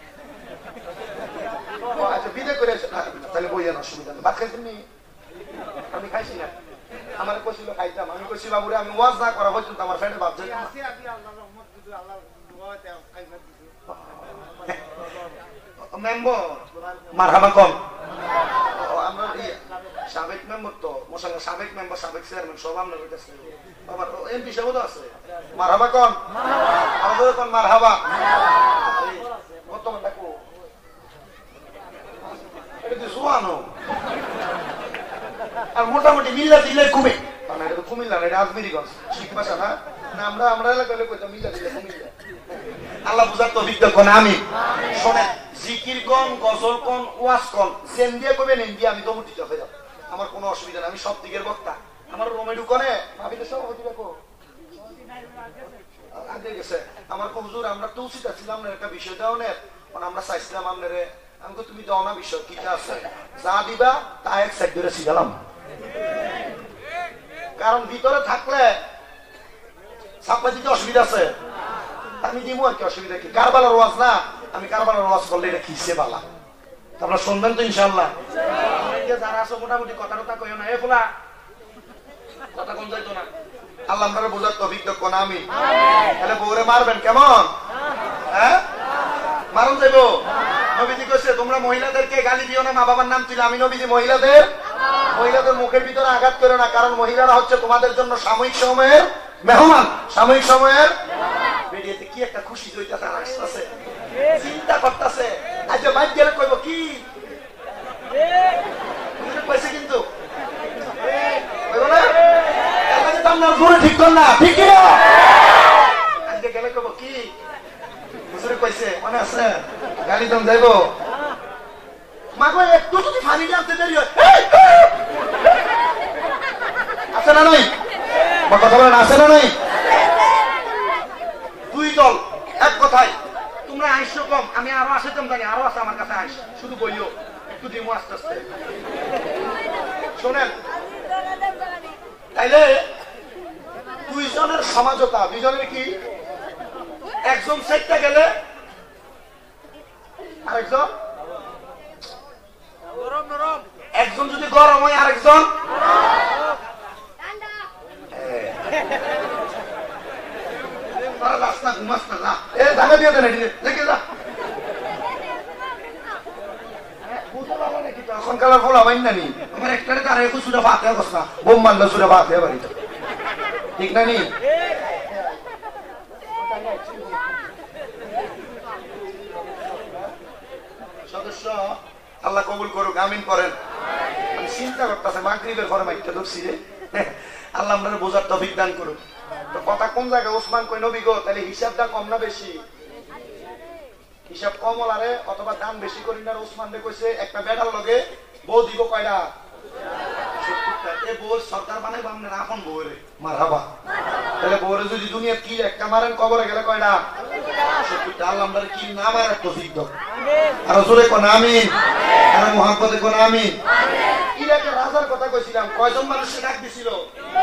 আচ্ছা বিদায় করে তাহলে বইয়ের অসুবিধা নেই। ভাত খাইছেন নি? আমি খাইছি না। আমার কইছিল খাইতাম। আমি কইছি বাবুরে আমি ওয়াজ না করা পর্যন্ত আমার ফ্রেন্ডে ভাত যাই মেম্বর মারহাবা কম। আমরা সাবেক মেম্বর তো মোশাল্লাহ সাবেক মেম্বার সাবেক চেয়ারম্যান সব আপনার কাছে আবার এমপি সাহেব তো আছে। মারহাবা কোন? আমাদের কোন মারহাবা? বর্তমান ডাকো এটা তো সুবহানো। আর মোটামুটি মিল্লা দিলে কুমে মানে এটা তো কুমিল্লা না, এটা আজমিরিগঞ্জ শিখ ভাষা না। না আমরা আমরা এলাকায় কইতাম মিল্লা দিলে কুমিল্লা। আল্লাহ বুঝার তৌফিক দাও কোন আমি। শুনেন জিকির কোন গজল কোন ওয়াজ কোন সেন দিয়ে কইবেন এন দিয়ে আমি তো মুটিতে হয়ে যাব। আমার কোনো অসুবিধা নেই। আমি সব দিকের বক্তা। আমার রোমেডু কোনে ভাবিতে সব হতে রাখো আগে গেছে আমার হুজুর আমরা তো উচিত ছিলাম না একটা বিষয় দাও না। আমরা চাইছিলাম আপনারে আমি তো তুমি দাও না বিষয় কিটা আছে যা দিবা তা এক সাইড ধরে শিখালাম। কারণ ভিতরে থাকলে ছাপা দিতে অসুবিধা আছে। আমি দিব আর কি অসুবিধা কি? কারবালার ওয়াজ না। আমি কারবালার ওয়াজ করলে এটা কিসে বালা আপনারা শুনবেন তো ইনশাআল্লাহ। যারা আছো মোটামুটি কথা টথা কইও না। এ ফোলা কথা কোন যাইতো না। আল্লাহ আপনারা বোঝার তৌফিক দাও কোন আমি। তাহলে বউরে মারবেন কেমন? হ্যাঁ মারুন যাইবো। নবীজি কইছে তোমরা মহিলাদেরকে গালি দিও না মা বাবার নাম তুলে। আমি নবীজি মহিলাদের মহিলাদের মুখের ভিতরে আঘাত করো না। কারণ মহিলারা হচ্ছে তোমাদের জন্য সাময়িক সময়ের মেহমান। সাময়িক সময়ের ভিডিওতে কি একটা খুশি হইতাছে আসতেছে চিন্তা করতেছে। আজ বাইক গেলে কইব কি কইছে কিন্তু ঠিক কর না ঠিক কিনা? আজকে গেলে কইব কি হুজুরে কইছে মনে আছে গালি দম যাইব মাগো একটু যদি পানি জানতে দেরি হয় আছে না নাই? কথা বলেন আছে না নাই? দুই দল এক কথায় তোমরা আইসো কম আমি আরো আসেতাম জানি আরো আছে আমার কাছে আইস শুধু বইও একটু দিমো আস্তে আস্তে। শোনেন তাইলে দুইজনের সমাজতা দুইজনের কি একজন সাইডটা গেলে আরেকজন একজন যদি গরম হয় আরেকজন রাস্তা ঘুমাস না এ ধাগা দিয়ে দেন দেখে যা এখনকার ফল হবেন না নি আমার একটারে তার একটু সুরে ভাত হয়ে বস না বোম মারলে সুরে ভাত হয়ে বাড়িতে ঠিক না নি? সদস্য আল্লাহ কবুল করুক আমিন করেন। আমি চিন্তা করতেছে মাগরিবের পরে মাইকটা ধরছি রে আল্লাহ আপনারা বোঝার তৌফিক দান করুক। তো কথা কোন জায়গায় ওসমান কই নবী গো তাহলে হিসাবটা কম না বেশি? হিসাব কম হলারে অথবা দাম বেশি করি না। ওসমান রে কইছে একটা বেড়ার লগে বউ দিব কয়টা? এ বউর সরকার বানাইবো আপনার আপন বউরে মারহাবা। তাহলে বউরে যদি দুনিয়া কি একটা মারেন কবরে গেলে কয়টা? সত্তরটা। আল্লাহ আপনারা কি না মারার তৌফিক দাও। আর জোরে কোন আমিন। আর মুহাব্বতে কোন আমিন। ইরাকের রাজার কথা কইছিলাম কয়জন মানুষকে ডাক দিছিল?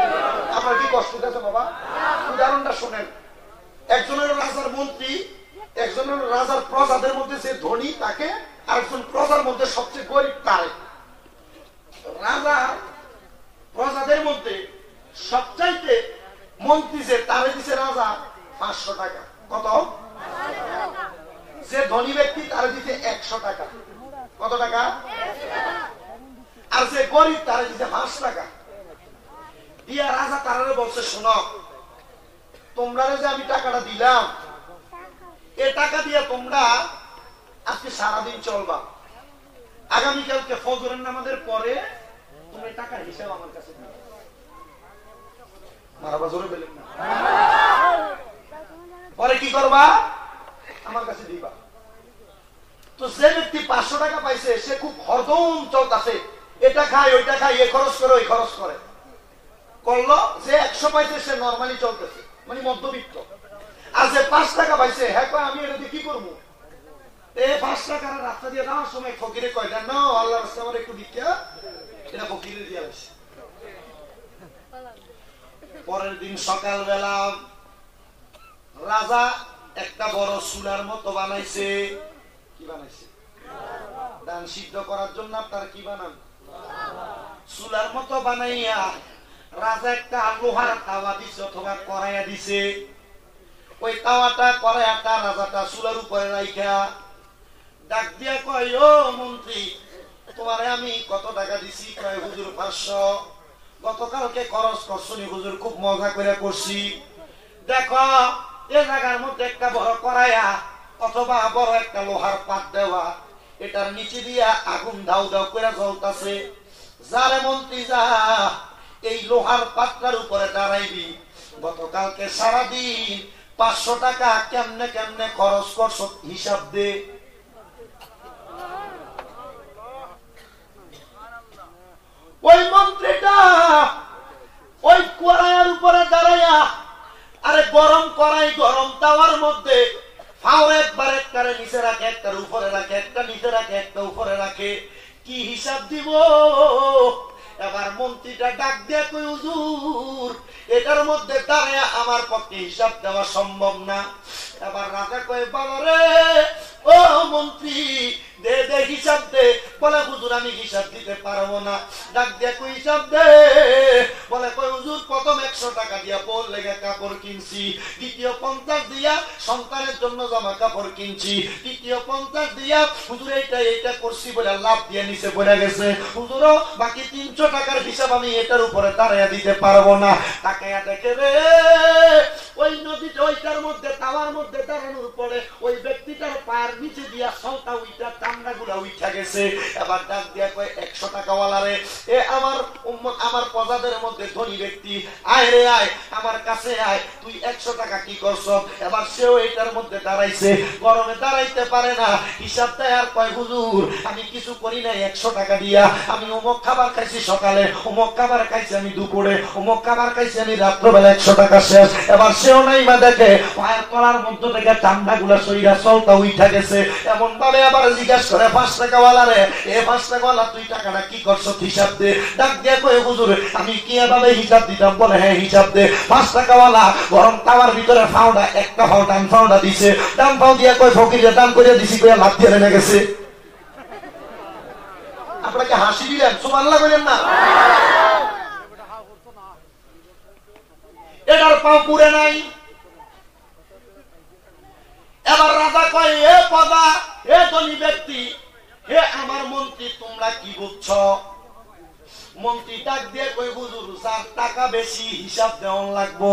আপনার কি কষ্ট হচ্ছে বাবা? উদাহরণটা শোনেন। একজনের রাজার মন্ত্রী একজন রাজার প্রজাদের মধ্যে যে ধনী তাকে, আরেকজন প্রজার মধ্যে সবচেয়ে গরিব তারে। রাজা প্রজাদের মধ্যে সবচাইতে মন্ত্রী যে তারে দিছে রাজা পাঁচশো টাকা। কত? যে ধনী ব্যক্তি তারে দিতে একশো টাকা। কত টাকা? আর যে গরিব তারে দিতে পাঁচ টাকা দিয়া রাজা তারা বলছে, শোনো, তোমরা যে আমি টাকাটা দিলাম, এ টাকা দিয়ে তোমরা আজকে সারাদিন চলবা, আগামীকালকে ফজরের নামাজের পরে তুমি টাকার হিসাব আমার কাছে দিবে। মারাবা জোরে বলেন না। পরে কি করবা? আমার কাছে দিবা। তো যে ব্যক্তি পাঁচশো টাকা পাইছে সে খুব হরদম চলতেছে, এটা খায় ওইটা খায়, এ খরচ করে ওই খরচ করে করলো। যে একশো পাইছে সে নর্মালি চলতেছে, মানে মধ্যবিত্ত। আর যে পাঁচ টাকা পাইছে, হ্যাঁ কয় আমি এটা দিয়ে কি করবো? এই পাঁচ টাকার রাস্তা দিয়ে যাওয়ার সময় ফকিরে কয় না, না আল্লাহ রাস্তা আমার একটু ভিক্ষা, এটা ফকিরে দিয়ে আসে। পরের দিন সকালবেলা রাজা একটা বড় চুলার মতো বানাইছে। কি বানাইছে? ধান সিদ্ধ করার জন্য আপনার কি বানান? চুলার মতো বানাইয়া রাজা একটা লোহার তাওয়া দিছে অথবা কড়াইয়া দিছে। ওই তাওয়াটা কড়াইয়াটা রাজাটা চুলার উপরে রাইখা ডাক দিয়া কয়, ও মন্ত্রী, তোমারে আমি কত টাকা দিছি? কয় হুজুর পাঁচশো। গতকালকে খরচ করছনি হুজুর, খুব মজা করে করছি। দেখো এ জায়গার মধ্যে একটা বড় কড়াইয়া অথবা বড় একটা লোহার পাত দেওয়া, এটার নিচে দিয়া আগুন দাউ দাউ করে জ্বলতাছে। যারে মন্ত্রী যা এই লোহার পাত্রার উপরে দাঁড়াইবি, গতকালকে সারাদিন পাঁচশো টাকা কেমনে কেমনে খরচ করছ হিসাব দে। ওই মন্ত্রীটা ওই কড়াইয়ের উপরে দাঁড়াইয়া, আরে গরম কড়াই গরম তাওয়ার মধ্যে ফাও একবার একটারে নিচে রাখে, একটার উপরে রাখে, একটা নিচে রাখে, একটা উপরে রাখে, কি হিসাব দিব? এবার মন্ত্রীটা ডাক দিয়া কই, হুজুর এটার মধ্যে দাঁড়ায় আমার পক্ষে হিসাব দেওয়া সম্ভব না। এবার রাজা কয়, বাবা রে, ও মন্ত্রী দে দে হিসাব দে। বলে হুজুর আমি হিসাব দিতে পারবো না। ডাক দিয়া কই, হিসাব দে। বলে কই, হুজুর প্রথম একশো টাকা দিয়া বল লেগে কাপড় কিনছি, দ্বিতীয় পঞ্চাশ দিয়া সন্তানের জন্য জামা কাপড় কিনছি, তৃতীয় পঞ্চাশ দিয়া হুজুর এইটা এইটা করছি বলে লাভ দিয়ে নিচে পড়ে গেছে। হুজুর বাকি তিনশো টাকার হিসাব আমি এটার উপরে দাঁড়াইয়া দিতে পারবো না। তাকাইয়া দেখে রে ওই নদীটা ওইটার মধ্যে তাওয়ার মধ্যে দাঁড়ানোর পরে ওই ব্যক্তিটার পায়ের নিচে দিয়া সলতা উইটা চামড়া গুলা উঠা গেছে। এবার ডাক দিয়া কয়, একশো টাকাওয়ালা রে, এ আমার আমার প্রজাদের মধ্যে ধনী ব্যক্তি, আয় রে আয়, আমার কাছে আয়, তুই একশো টাকা কি করছ? এবার সেও এটার মধ্যে দাঁড়াইছে, গরমে দাঁড়াইতে পারে না, হিসাব দেয় আর কয়, হুজুর আমি কিছু করি নাই একশো টাকা দিয়া, আমি অমুক খাবার খাইছি সকালে, অমুক খাবার খাইছি আমি দুপুরে, অমুক খাবার খাইছি আমি রাত্রবেলা, একশো টাকা শেষ। এবার সেও নাই মা দেখে পায়ের তলার মধ্যে থেকে চামড়া গুলা সইরা চলতা উঠা গেছে। এমন ভাবে আবার জিজ্ঞাসা করে, পাঁচ টাকাওয়ালা রে, এ পাঁচ টাকাওয়ালা তুই টাকাটা কি করছ হিসাব দে। ডাক দিয়ে কয়ে, হুজুর আমি কি এভাবে হিসাব দিতাম? বলে হ্যাঁ হিসাব দে। পাঁচ টাকাওয়ালা গরম তাওয়ার ভিতরে ফাউডা একটা ফাউ ডান ফাউডা দিছে, ডান ফাউ দিয়া কয়, ফকিরে দাম করে দিছি কয়ে লাভ দিয়ে নেমে গেছে। আপনাকে হাসি দিলেন, সুবহানাল্লাহ বলেন না? এটার পাও পুরে নাই। এবার রাজা কয়, এ পদা, এ ধনী ব্যক্তি, হে আমার মন্ত্রী, তোমরা কি বুঝছ? মন্ত্রী ডাক দিয়ে কই, হুজুর যার টাকা বেশি হিসাব দেওয়ান লাগবো,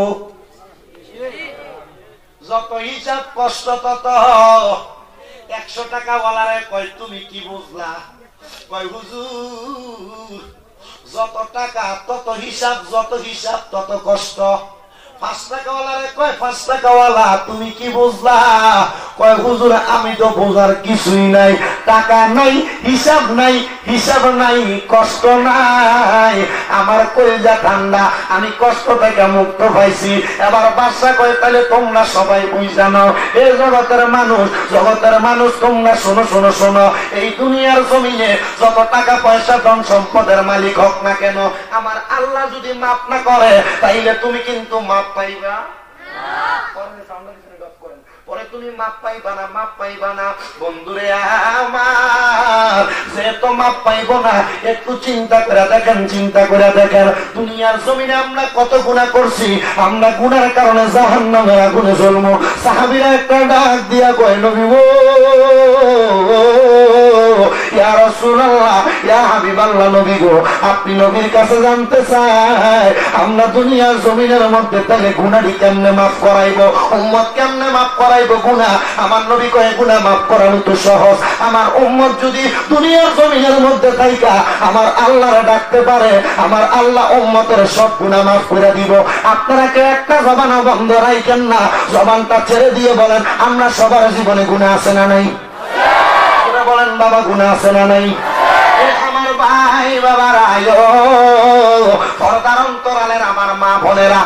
যত হিসাব কষ্ট তত। একশো টাকা ওয়ালারে কয়, তুমি কি বুঝলা? কয়, হুজুর যত টাকা তত হিসাব, যত হিসাব তত কষ্ট। পাঁচ টাকাওয়ালারে কয়, পাঁচ টাকাওয়ালা তুমি কি বুঝলা? কয়, হুজুর আমি তো বোঝার কিছুই নাই, টাকা নাই, হিসাব নাই, হিসাব নাই, কষ্ট নাই, আমার কলিজা ঠান্ডা, আমি কষ্ট থেকে মুক্ত পাইছি। এবার বাদশা কয়, তাহলে তোমরা সবাই বুঝা নাও, এই জগতের মানুষ, জগতের মানুষ তোমরা শোনো শোনো শোনো, এই দুনিয়ার জমিনে যত টাকা পয়সা ধন সম্পদের মালিক হোক না কেন, আমার আল্লাহ যদি মাফ না করে তাইলে তুমি কিন্তু মাফ পাইবা। পরে তুমি মাপ পাইবা না, মাপ পাইবা না। বন্ধুরে আমার, সে তো মাপ পাইব না, একটু চিন্তা করে দেখেন, চিন্তা করে দেখেন দুনিয়ার জমিনে আমরা কত গুনাহ করছি, আমরা গুনার কারণে জাহান্নামের আগুনে জ্বলবো। সাহাবীরা একটা ডাক দিয়া কয়, নবী গো, ইয়া রাসূলুল্লাহ, ইয়া হাবিবাল্লাহ, নবী গো, আপনি নবীর কাছে জানতে চাই আমরা দুনিয়ার জমিনের মধ্যে তাহলে গুনাহটি কেমনে মাফ করাইবো, উম্মত কেমনে মাফ করাইবো গুনাহ? আমার নবী কয়, গুনাহ মাফ করানো তো সহজ। আমার উম্মত যদি দুনিয়ার জমিনের মধ্যে থাইকা আমার আল্লাহরে ডাকতে পারে, আমার আল্লাহ উম্মতের সব গুনাহ মাফ করে দিব। আপনারা কে একটা জবানও বন্ধ রাখেন না, জবানটা ছেড়ে দিয়ে বলেন, আমরা সবার জীবনে গুনাহ আছে না নাই? বলেন বাবা, গুনাহ আছে না নাই? আমার ভাই বাবারা, পর্দার অন্তরালের আমার মা বোনেরা,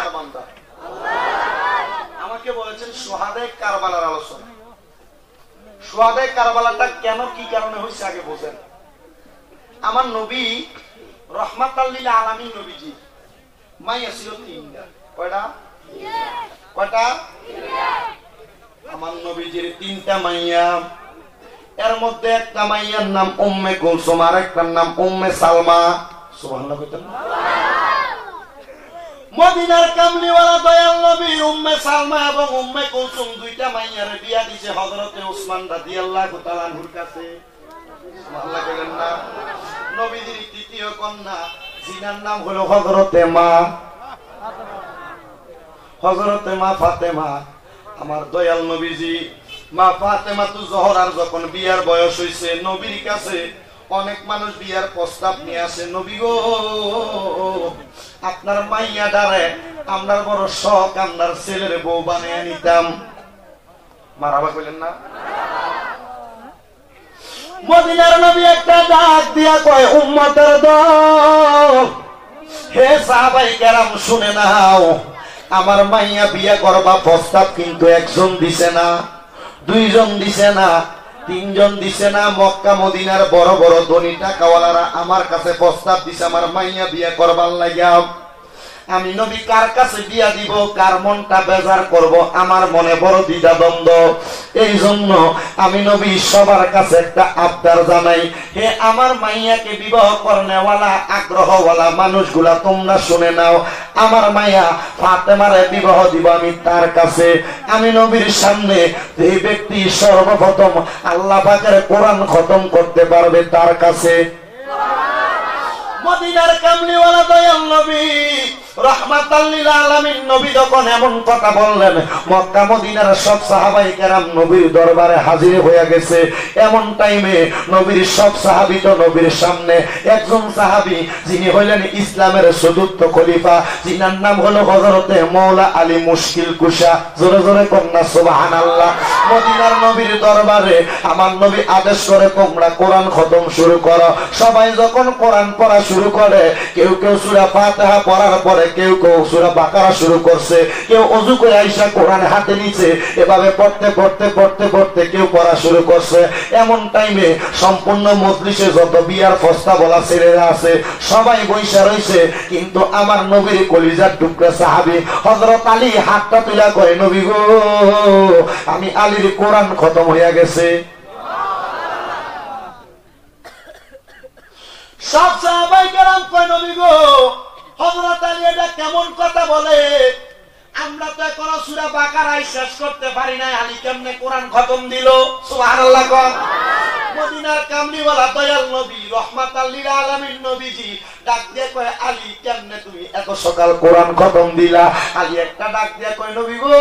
আমাকে বলেছেন সোহাদায়ে কারবালার আলোচনা। সোহাদায়ে কারবালাটা কেন, কি কারণে হয়েছে আগে বোঝেন। আমার নবী রহমাতাল লিল আলামিন নবীজি মাইয়া ছিল তিনটা। কয়টা? কয়টা? আমার নবীজির তিনটা মাইয়া। এর মধ্যে একটা মাইয়ার নাম উম্মে কুলসুম, আর একটার নাম উম্মে সালমা। সুবহানাল্লাহ কইতেন। মদিনার কামলিওয়ালা দয়াল নবী উম্মে সালমা এবং উম্মে কুলসুম দুইটা মাইয়ার বিয়া দিয়েছে হযরতে ওসমান রাদিয়াল্লাহু তাআলা আনহুর কাছে। সুবহানাল্লাহ কইলেন না? নবীজির তৃতীয় কন্যা জিনার নাম হলো হযরতে মা হযরতে মা ফাতেমা। আমার দয়াল নবীজি মা ফাতেমা তু জোহরার যখন বিয়ার বয়স হইছে, নবীর কাছে অনেক মানুষ বিয়ার প্রস্তাব নিয়ে আসে, নবী গো, আপনার মাইয়া ডারে আপনার বড় শখ, আপনার ছেলের বউ বানিয়ে নিতাম। মারাবা কইলেন না? মদিনার নবী একটা ডাক দিয়া কয়, উম্মতের দল, হে সাহাবায়ে কেরাম শুনে নাও, আমার মাইয়া বিয়া করবা প্রস্তাব কিন্তু একজন দিছে না, দুইজন দিছে না, তিনজন দিছে না, মক্কা মদিনার বড় বড় ধনী টাকাওয়ালারা আমার কাছে প্রস্তাব দিছে আমার মাইয়া বিয়া করবার লাগিয়া। আমি নবী কার কাছে বিয়া দিব, কার মনটা বেজার করব, আমার মনে বড় দ্বিধা দ্বন্দ্ব। এই জন্য আমি নবী সবার কাছে একটা আবদার জানাই, হে আমার মাইয়াকে বিবাহ করনেওয়ালা আগ্রহওয়ালা মানুষগুলা, তোমরা শুনে নাও, আমার মাইয়া ফাতেমারে বিবাহ দিব আমি তার কাছে। আমি নবীর সামনে যে ব্যক্তি সর্বপ্রথম আল্লাহ পাকের কোরআন খতম করতে পারবে তার কাছে। মদিনার কামলিওয়ালা দয়াল নবী রহমাতাল লিল আলামিন নবী যখন এমন কথা বললেন, মক্কা মদিনার সব সাহাবায়ে কেরাম নবীর দরবারে হাজির হয়ে গেছে। এমন টাইমে নবীর সব সাহাবী তো নবীর সামনে, একজন সাহাবী যিনি হইলেন ইসলামের চতুর্থ খলিফা, যিনার নাম হলো হযরতে মাওলা আলী মুশকিল কুশা। জোরে জোরে কন্যা সুবহানাল্লাহ। মদিনার নবীর দরবারে আমার নবী আদেশ করে, তোমরা কোরআন খতম শুরু করো। সবাই যখন কোরআন পড়া শুরু করে, কেউ কেউ সূরা ফাতিহা পড়ার পরে কেউ কেউ সূরা বাকারা শুরু করছে, কেউ ওযু করে আইসা কোরআন হাতে নিচে এভাবে পড়তে পড়তে পড়তে পড়তে কেউ পড়া শুরু করছে। এমন টাইমে সম্পূর্ণ মজলিসে যত বিয়ার প্রস্তাব বলা ছেলেরা আছে সবাই বইসা রইছে, কিন্তু আমার নবীর কলিজার টুকরা সাহাবী হযরত আলী হাতটা তুলা কয়, নবী গো, আমি আলীর কোরআন খতম হইয়া গেছে। সব সাহাবায়ে কেরাম কয়, নবী গো, হযরত আলী এটা কেমন কথা বলে, আমরা তো এখনো সূরা বাকারা শেষ করতে পারি না, আলী কেমনে কোরআন খতম দিল? সুবহানাল্লাহ। মদিনার কামলিওয়ালা দয়াল নবী রহমাতাল লিল আলামিন নবীজি ডাক দিয়ে কয়, আলী কেমনে তুমি এত সকাল কোরআন খতম দিলা? আলী একটা ডাক দিয়ে কয়, নবী গো,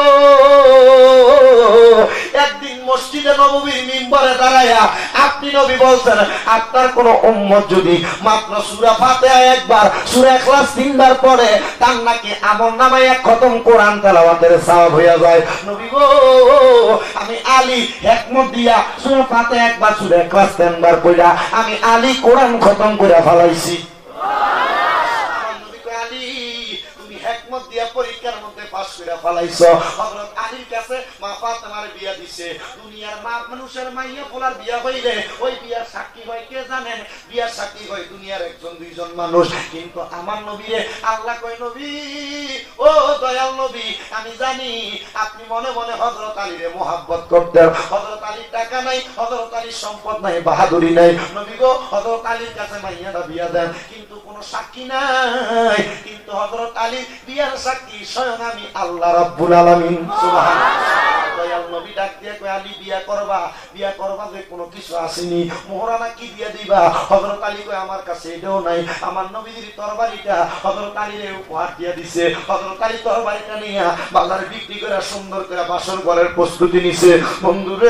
একদিন মসজিদে নববীর মিম্বরে দাঁড়ায়া আপনি নবী বলছেন, আপনার কোন উম্মত যদি মাত্র সূরা ফাতিহা একবার, সূরা ইখলাস তিনবার পড়ে, তার নাকি আমলনামায় এক খতম কোরআন তেলাওয়াতের সওয়াব হইয়া যায়। নবী গো, আমি আলী হিকমত দিয়া সূরা ফাতিহা একবার, সূরা ইখলাস তিনবার পড়া আমি আলী কোরআন খতম করে ফেলাইছি। নবী কয়, আলী তুমি হিকমত দিয়া পরীক্ষার মধ্যে পাস করে ফেলাইছো। হযরত আলীর কাছে মা ফাতেমার বিয়া দিছে। দুনিয়ার মা মানুষের মাইয়া পোলার বিয়া হইলে ওই বিয়ার সাক্ষী হয় কে জানেন? বিয়ার সাক্ষী হয় দুনিয়ার একজন দুইজন মানুষ। কিন্তু আমার নবীরে আল্লাহ কয়, নবী ও দয়াল নবী, আমি জানি আপনি মনে মনে হযরত আলীরে মোহাব্বত করতেন। হযরত আলীর টাকা নাই, হযরত আলীর সম্পদ নাই, বাহাদুরি নাই। নবী গো, হযরত আলীর কাছে মাইয়াটা বিয়া দেন, কিন্তু কোনো সাক্ষী নাই। কিন্তু হযরত আলী বিয়ার সাক্ষী স্বয়ং আমি আল্লাহ রাব্বুল আলামিন। সুবহানাল্লাহ। দয়াল নবী ডাক দিয়ে কয়, আলী বিয়া করবা? বিয়া করবা যে কোনো কিছু আসেনি, মোহরানা কি দিয়া দিবা? হযরত আলী কয়, আমার কাছে এটাও নাই। আমার নবীর তরবারিটা হযরত আলীর উপহার দিয়া দিছে। হযরত আলী তরবারিটা নিয়ে বাজারে বিক্রি করে সুন্দর করে বাসর ঘরের প্রস্তুতি নিছে। বন্ধুরে,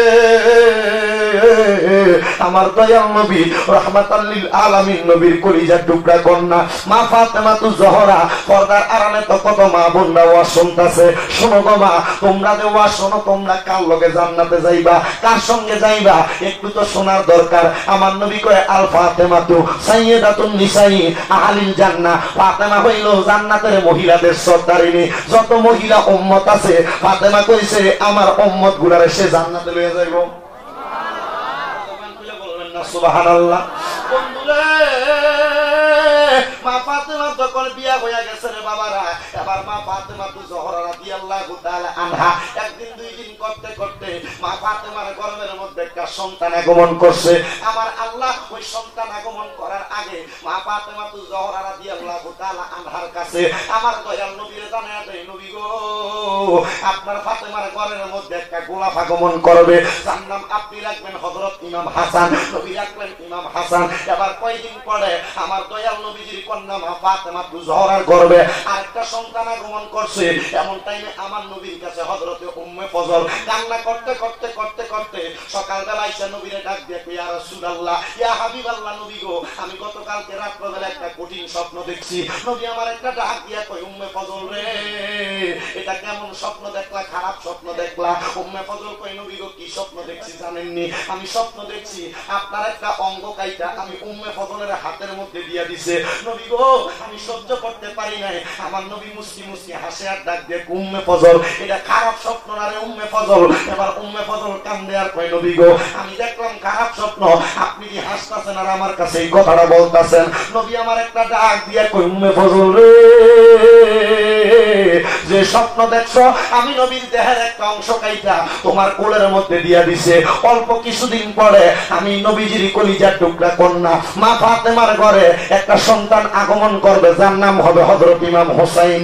আমার দয়াল নবী রাহমাতাল লিল আলামিন, নবীর কলিজার টুকরা কন্যা মা ফাতেমা তু জোহরা, পর্দার আড়ালে তো কত মা বোনরা ওয়াজ শুনতাছে। শোনো গো মা, তোমরা যে ওয়াজ শোনো, তোমরা কার লগে জান্নাতে যাইবা, কার সঙ্গে যাইবা, একটু তো শোনার দরকার। আমার নবী কয়, আল ফাতেমা তু সাইয়্যিদাতুন নিসাই আহলিল জান্নাহ। ফাতেমা হইল জান্নাতের মহিলাদের সর্দারিনী। যত মহিলা উম্মত আছে, ফাতেমা কইছে আমার উম্মত গুলারে সে জান্নাতে লইয়া যাইব। সুবহানাল্লাহ। বন্ধুরে, মা ফাতেমা যখন বিয়া হইয়া গেছে রে বাবারা, এবার মা ফাতেমা তু জোহরা রাদিয়াল্লাহু তাআলা আনহা একদিন দুই দিন করতে করতে মা ফাতেমার গর্ভের মধ্যে একটা সন্তান আগমন করছে। আমার আল্লাহ ওই সন্তান আগমন করার আগে মা ফাতেমা তু জোহরা রাদিয়াল্লাহু তাআলা আনহার কাছে আমার দয়াল নবীর জানায়া দেয়, নবী গো, আপনার ফাতেমার গর্ভের মধ্যে একটা গোলাপ আগমন করবে, যার নাম আপনি রাখবেন হযরত ইমাম হাসান, নবী রাখবেন ইমাম হাসান। এবার কয়েকদিন পরে আমার দয়াল নবীজির কন্যা মা ফাতেমা তু জোহরার গর্ভে আরেকটা সন্তান আগমন করছে। এমন টাইমে আমার নবীর কাছে হযরতে উম্মে ফজল কান্না করতে করতে করতে করতে সকালবেলা এসে নবীরে ডাক দিয়ে কই, ইয়া রাসূলুল্লাহ, ইয়া হাবিবাল্লাহ, নবী গো, আমি গতকালকে রাত্রিবেলা একটা কঠিন স্বপ্ন দেখছি। নবী আমার একটা ডাক দিয়া কই, উম্মে ফজল রে, এটা কেমন স্বপ্ন দেখলা? খারাপ স্বপ্ন দেখলা? উম্মে ফজল কই, নবী গো, কি স্বপ্ন দেখছি জানেননি? আমি স্বপ্ন দেখছি আপনার একটা অঙ্গ কাইটা আমি উম্মে ফজলের হাতের মধ্যে দিয়া দিছে। নবী গো, আমি সহ্য করতে পারি নাই। আমার নবী মুস্কি মুস্কি হাসে আর ডাক দিয়ে, উম্মে ফজল, এটা খারাপ স্বপ্ন না রে উম্মে ফজল। এবার উম্মে ফজল কান্দে আর কয়, নবী গো, আমি দেখলাম খারাপ স্বপ্ন, আপনি কি হাসতাছেন আর আমার কাছে এই কথাটা বলতাছেন? নবী আমার একটা ডাক দিয়া কই, উম্মে ফজল রে, যে স্বপ্ন দেখছো আমি নবীর দেহের একটা অংশ কাইটা তোমার কোলের মধ্যে দিয়া দিছে। অল্প কিছুদিন পরে আমি নবীজির কলিজার টুকরা কন্যা মা ফাতেমার ঘরে একটা সন্তান আগমন করবে, যার নাম হবে হযরত ইমাম হুসাইন।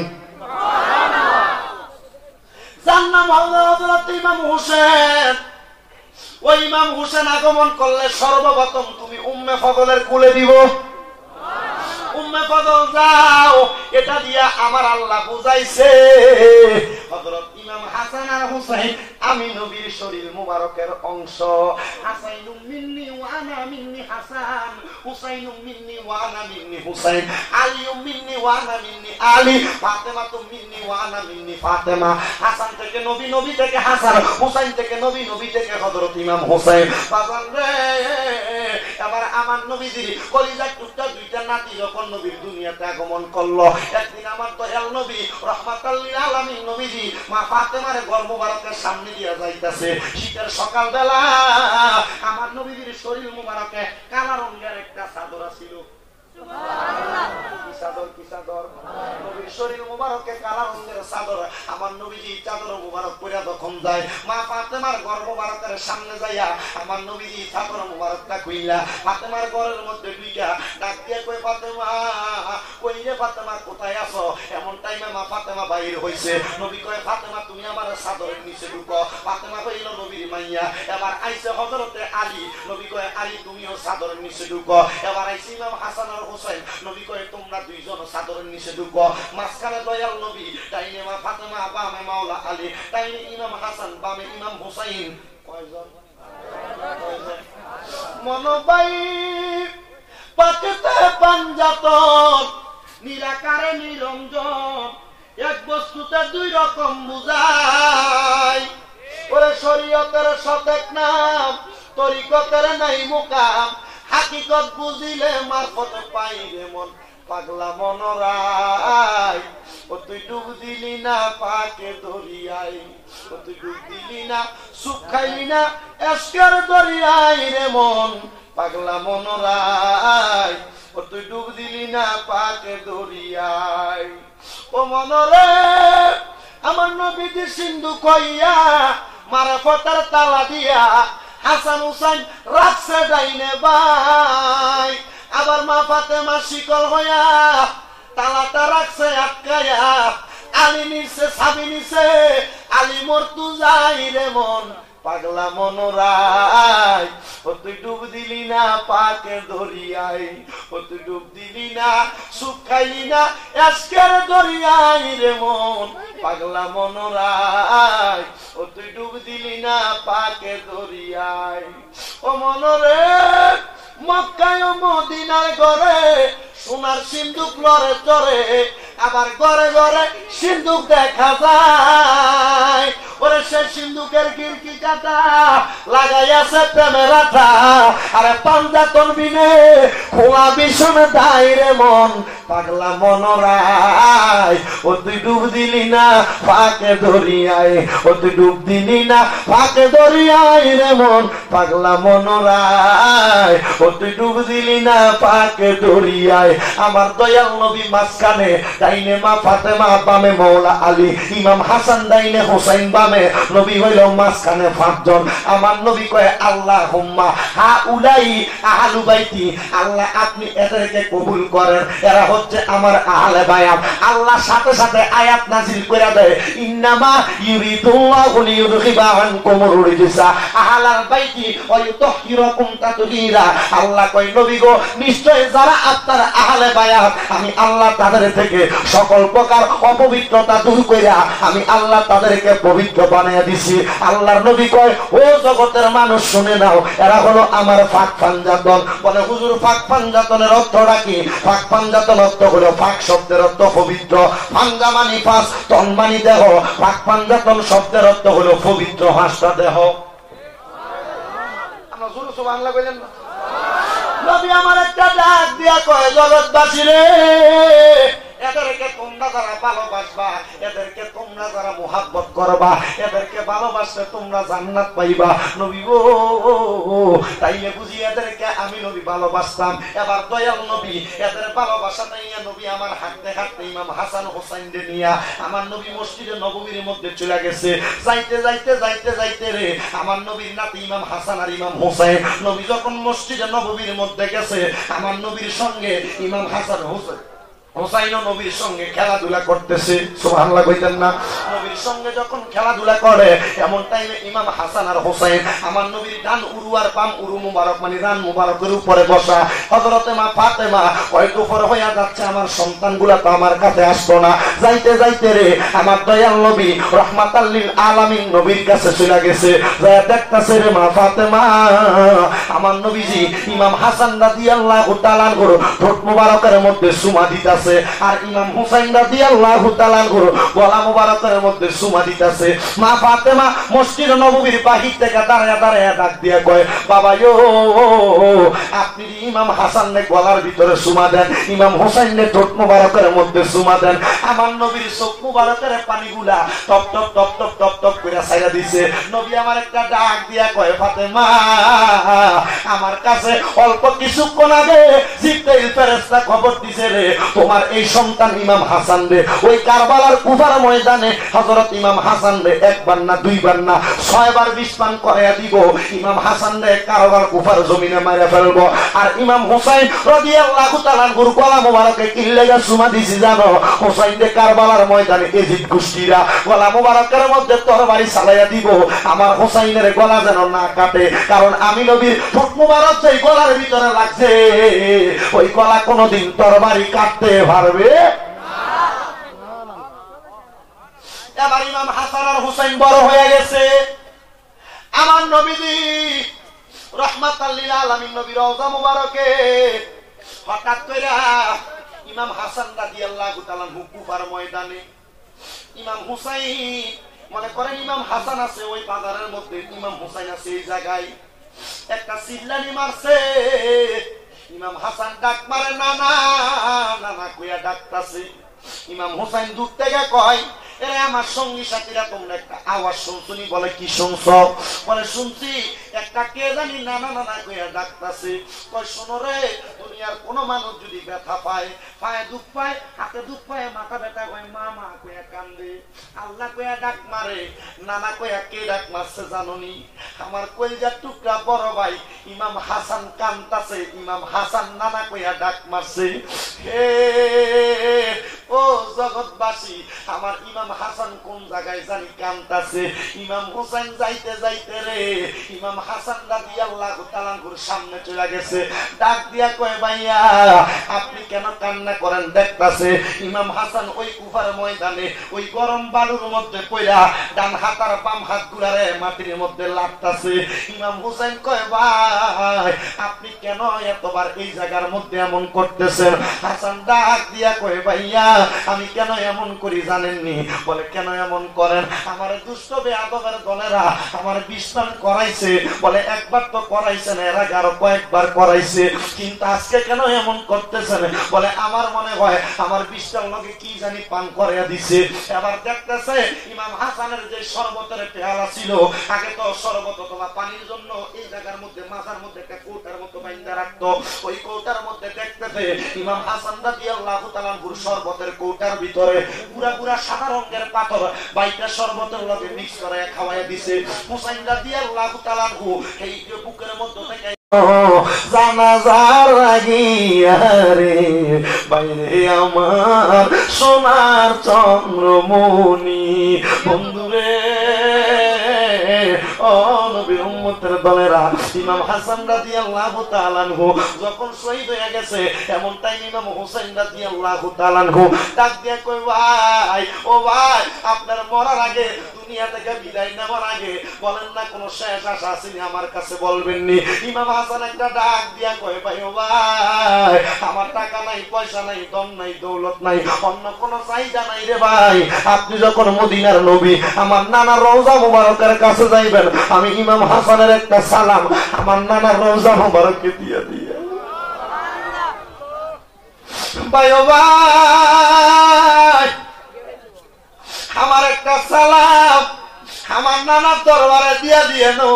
যার নাম হবে হযরত ইমাম হুসেন। ওই ইমাম হুসেন আগমন করলে সর্বপ্রথম তুমি উম্মে ফজলের কোলে দিব। উম্মে ফজল যাও, এটা দিয়া আমার আল্লাহ বুঝাইছে হযরত ইমাম হাসান আর হুসাইন আমি নবীর শরীর মুবারকের অংশ। হাসাইনুম মিন্নি ওয়া আনা মিন্নি হাসান, হুসাইনুম মিন্নি ওয়া আনা মিন্নি হুসাইন, আলিউম মিন্নি ওয়া আনা মিন্নি আলী, ফাতেমাতুম মিন্নি ওয়া আনা মিন্নি ফাতেমা। হাসান থেকে নবী, নবী থেকে হাসান, হুসাইন থেকে নবী, নবী থেকে হযরত ইমাম হুসাইন। বাজান রে, এবার আমার নবীজির কলিজার টুকরা দুইটা নাতি যখন নবীর দুনিয়াতে আগমন করলো, একদিন আমার দয়াল নবী রাহমাতাল লিল আলামিন নবীজি মা ফাতেমার গর্ভ মুবারকের সামনে দিয়া যাইতাছে। শীতের সকাল বেলা আমার নবীজির শরীর মুবারকে কালো রঙের একটা চাদর ছিল। সুবহানাল্লাহ। কি চাদর? কি চাদর? নবীর শরীর মুবারকে কালো রঙের চাদর। আমার নবীজি চাদর মুবারক পরে যখন যায় মা ফাতেমার গর্ভ মুবারকের সামনে যাইয়া আমার নবীজি চাদর মুবারকটা কইলা ফাতেমার ঘরের মধ্যে ঢুইকা ডাক দিয়ে কই, ফাতেমা কই রে ফাতেমা, কোথায় আছো? এমন টাইমে মা ফাতেমা বাইরে হইছে। নবী কয়, ফাতেমা তুমি আমার চাদরের নিচে ঢুকো। ফাতেমা কইল নবীর মাইয়া। এবার আইছে হযরতে আলী। নবী কয়, আলী তুমিও চাদরের নিচে ঢুকো। এবার আইছে ইমাম হাসান আর হুসাইন। নবী কয়, তোমরা দুইজন চাদরের নিচে ঢুকো। মাঝখানে দয়াল নবী, ডাইনে মা ফাতেমা, বামে মাওলা আলী, ডাইনে ইমাম হাসান, বামে ইমাম হুসাইন। কয়জন? মনোবাই পাকেতে পাঞ্জাতন, নিরাকারে নিরঞ্জন, এক বস্তুতে দুই রকম বুঝায়। ওরে শরীয়তের সতেক নাম, তরিকতের নাই মুকাম, হাকিকত বুঝিলে মারফত পাই রে মন। পাগলা মনরাই ও তুই ডুব দিলি না পাকে দরিয়াই ও তুই ডুব দিলি না সুখ খাইলি না এসকের দরিয়াই রে মন পাগলা মনরাই ও তুই ডুব দিলি না পাকে দরিয়াই ও মনরে আমার নবীজি সিন্ধু কইয়া মারা ফটার তালা দিয়া হাসান হুসাইন রাখছে ডাইনে বাই আবার মা ফাতেমা শিকল হইয়া তালাটা রাখছে আটকায়া আলী নিছে সাবি নিছে আলী মরতু যাই রে মন পাগলা মনরাই ও তুই ডুব দিলি না পাকে দরিয়াই ও তুই ডুব দিলি না সুখ খাইলি না এসকের দরিয়াই রে মন পাগলা মনরাই ও তুই ডুব দিলি না পাকে দরিয়াই ও মনরে মক্কায় ও মদিনার ঘরে সোনার সিন্ধুক লড়ে চড়ে আবার ঘরে ঘরে সিন্ধুক দেখা যায় ওরে সে সিন্ধুকের খিড়কি কাটা লাগাইয়াছে প্রেমের আঠা আরে পাঞ্জাতন বিনে খোলা বিছনে দাইরে মন পাগলা মনরাই ও তুই ডুব দিলি না পাকে দরিয়ায় ও তুই ডুব দিলি না পাকে দরিয়ায় রে মন পাগলা মনরাই ও তুই ডুব দিলি না পাকে দরিয়ায় আমার দয়াল নবী মাঝখানে ডাইনে মা ফাতেমা বামে মৌলা আলী ইমাম হাসান ডাইনে হোসেন বামে নবী হইল মাঝখানে পাঁচজন আমার নবী কয় আল্লাহুম্মা হা উলাই আহলু বাইতি আল্লাহ আপনি এদেরকে কবুল করেন এরা হচ্ছে আমার আহলে বায়াত আল্লাহ সাথে সাথে আয়াত নাজিল করে দেয় ইন্নামা ইউরিদুল্লাহু লিইউযহিবা আনকুম রিজসা আহলাল বাইতি ওয়া ইউতাহহিরাকুম তাতহীরা আল্লাহ কয় নবী গো নিশ্চয় যারা আপনার আহলে বায়াত আমি আল্লাহ তাদের থেকে সকল প্রকার অপবিত্রতা দূর কইরা আমি আল্লাহ তাদেরকে পবিত্র বানায়া দিছি আল্লাহর নবী কয় ও জগতের মানুষ শুনে নাও এরা হলো আমার ফাক পাঞ্জাতন বলে হুজুর ফাক পাঞ্জাতনের অর্থটা কি ফাক পাঞ্জাতন অর্থ হলো ফাক শব্দের অর্থ পবিত্র পাঞ্জা মানি পাঁচ তন মানি দেহ ফাক পাঞ্জাতন শব্দের অর্থ হলো পবিত্র হাসটা দেহ আমরা জোরে সুবহানাল্লাহ কইলেন না নবী আমার একটা ডাক দিয়া কয় জগৎবাসী রে এদেরকে তোমরা যারা ভালোবাসবা এদেরকে তোমরা যারা মুহাব্বত করবা এদেরকে ভালোবাসলে তোমরা জান্নাত পাইবা নবী গো তাইলে বুঝি এদেরকে আমি নবী ভালোবাসতাম এবার দয়াল নবী এদের ভালোবাসা নিয়ে নবী আমার হাঁটতে হাঁটতে ইমাম হাসান হোসেন দে নিয়া আমার নবী মসজিদে নববীর মধ্যে চলে গেছে যাইতে যাইতে যাইতে যাইতে রে আমার নবীর নাতি ইমাম হাসান আর ইমাম হোসেন নবী যখন মসজিদে নববীর মধ্যে গেছে আমার নবীর সঙ্গে ইমাম হাসান হোসেন হোসাইন নবীর সঙ্গে খেলাধুলা করতেছে সুবহানাল্লাহ কইতেন না নবীর সঙ্গে যখন খেলাধুলা করে এমন টাইমে ইমাম হাসান আর হোসেন আমার নবীর ডান উরু আর বাম উরু মুবারক মানে রান মুবারকের উপরে বসা হযরতে মা ফাতেমা হয়তো পর হইয়া যাচ্ছে আমার সন্তানগুলা তো আমার কাছে আসতো না যাইতে যাইতে রে আমার দয়াল নবী রাহমাতাল লিল আলামিন নবীর কাছে চলে গেছে যায় দেখতাছে রে মা ফাতেমা আমার নবীজি ইমাম হাসান রাদিয়াল্লাহু তাআলা আনহু ঠোঁট মুবারকের মধ্যে সুমা দিতা আর ইমাম হুসাইন রাদিয়াল্লাহু তাআলা আনহু গলা মুবারকের মধ্যে সুমা দিতেছে মা ফাতেমা মসজিদ নববীর বাহির থেকে দাঁড়ায়া দাঁড়ায়া ডাক দিয়া কয় বাবা ইয়ো আপনি ইমাম হাসানের গলার ভিতরে সুমা দেন ইমাম হুসাইনের ঠোঁট মুবারকের মধ্যে সুমা দেন আমার নবীর চোখ মুবারকের পানিগুলা টপ টপ টপ টপ টপ টপ করে ছাইরা দিছে নবী আমার একটা ডাক দিয়া কয় ফাতেমা আমার কাছে অল্প কিছুক্ষণ আগে জিবরাইল ফেরেশতা খবর দিছে রে তোমার এই সন্তান ইমাম হাসান রে ওই কারবালার কুফার ময়দানে হযরত ইমাম হাসান রে একবার না দুইবার না ছয়বার বিস্পান করায়া দিব ইমাম হাসান রে কারবালার কুফার জমিনে মাইরা ফেলবো আর ইমাম হুসাইন রাদিয়াল্লাহু তাআলা গুর গলা মোবারকে কি লাগা সুমা দিছি জানো হুসাইন রে কারবালার ময়দানে এজিদ গোষ্ঠীরা গলা মোবারকের মধ্যে তরবারি চালাইয়া দিব আমার হুসাইনের গলা যেন না কাটে কারণ আমি নবীর ঠোঁট মোবারক সেই গলার ভিতরে লাগছে ওই গলা কোনোদিন তরবারি কাটতে পারবে এবার ইমাম হাসান আর হুসাইন বড় হয়ে গেছে আমার নবীজি রাহমাতাল লিল আলামিন নবীর রওজা মুবারকে হঠাৎ করে ইমাম হাসান রাদিয়াল্লাহু তাআলা কুফার ময়দানে ইমাম হুসাইন মনে করেন ইমাম হাসান আছে ওই বাজারের মধ্যে ইমাম হুসাইন আছে এই জায়গায় একটা চিল্লানি মারছে ইমাম হাসান ডাক মারে নানা নানা কইয়া ডাকতাছে। ইমাম হুসাইন দূর থেকে কয়, এরে আমার সঙ্গী সাথীরা তোমরা একটা আওয়াজ শুনছনি? বলে কি শুনছ? বলে শুনছি একটা কে জানি নানা নানা কইয়া ডাকতাছে। কয় শোনো রে, দুনিয়ার কোন মানুষ যদি ব্যথা পায়, পায়ে দুঃখ পায়, হাতে দুঃখ পায়, মাথা ব্যথা কয় মা মা কইয়া কান্দে, আল্লাহ কইয়া ডাক মারে। নানা কইয়া কে ডাক মারছে জাননি? আমার কলিজার টুকরা বড় ভাই ইমাম হাসান কান্তাছে। ইমাম হাসান নানা কইয়া ডাক মারছে। হে ও জগৎবাসী, আমার ইমাম হাসান কোন জায়গায় জানি কান্তাছে। ইমাম হুসাইন যাইতে যাইতে রে ইমাম হাসান রাদিয়াল্লাহু তাআলা আনহুর সামনে চলে গেছে। ডাক দিয়া কয়, ভাইয়া আপনি কেন কান্না করেন? দেখতাছে ইমাম হাসান ওই কুফার ময়দানে ওই গরম বালুর মধ্যে পড়া ডান হাত আর বাম হাত গুলারে মাটির মধ্যে লাগতাছে। ইমাম হুসাইন কয়, ভাই আপনি কেন এতবার এই জায়গার মধ্যে এমন করতেছেন? হাসান ডাক দিয়া কয়, ভাইয়া আমি কেন এমন করি জানেননি? বলে কেন এমন করেন? আমার দুষ্ট বেয়াদবের দলেরা আমার বিশ্বাস করাইছে। বলে একবার তো করাইছে না, এর আগে আরো কয়েকবার করাইছে, কিন্তু আজকে কেন এমন করতেছেন? বলে আমার মনে হয় আমার বিশ্বাস লোকে কি জানি পান করাইয়া দিছে। এবার দেখতেছে ইমাম হাসানের যে শরবতের পেয়ালা ছিল, আগে তো শরবত অথবা পানির জন্য এই জায়গার মধ্যে মাথার মধ্যে একটা কৌটার মতো বাইন্ধা রাখতো। ওই কৌটার মধ্যে দেখতেছে ইমাম হাসান রাদিয়াল্লাহু তাআলা আনহুর শরবতের কৌটার ভিতরে পুরা পুরা সাদা রঙের পাথর বাইটা শরবতের লগে মিক্স করে খাওয়াইয়া দিছে। হুসাইন রাদিয়াল্লাহু তাআলা আনহু এই যে বুকের মধ্যে থেকে জানাজার লাগিয়া রে বাইরে আমার সোনার চন্দ্রমণি বন্ধুরে ও নবীর উম্মতের দলেরা, ইমাম হাসান রাদিয়াল্লাহু তাআলা আনহু যখন শহীদ হয়ে গেছে, এমন টাইম ইমাম হুসাইন রাদিয়াল্লাহু তাআলা আনহু ডাক দিয়ে কই, ভাই ও ভাই আপনার মরার আগে, দুনিয়া থেকে বিদায় নেওয়ার আগে বলেন না কোন শেষ আশা আসেনি আমার কাছে বলবেননি? ইমাম হাসান একটা ডাক দিয়া কয়, ভাই ও ভাই আমার টাকা নাই, পয়সা নাই, দম নাই, দৌলত নাই, অন্য কোন চাহিদা নাই রে ভাই। আপনি যখন মদিনার নবী আমার নানা রওজা মুবারকের কাছে যাইবেন, আমি ইমাম হাসানের একটা সালাম আমার নানা রওজা মুবারককে দিয়ে দিয়ে ভাই ও ভাই আমার একটা সালাম আমার নানার দরবারে দিয়া দিয়ে নো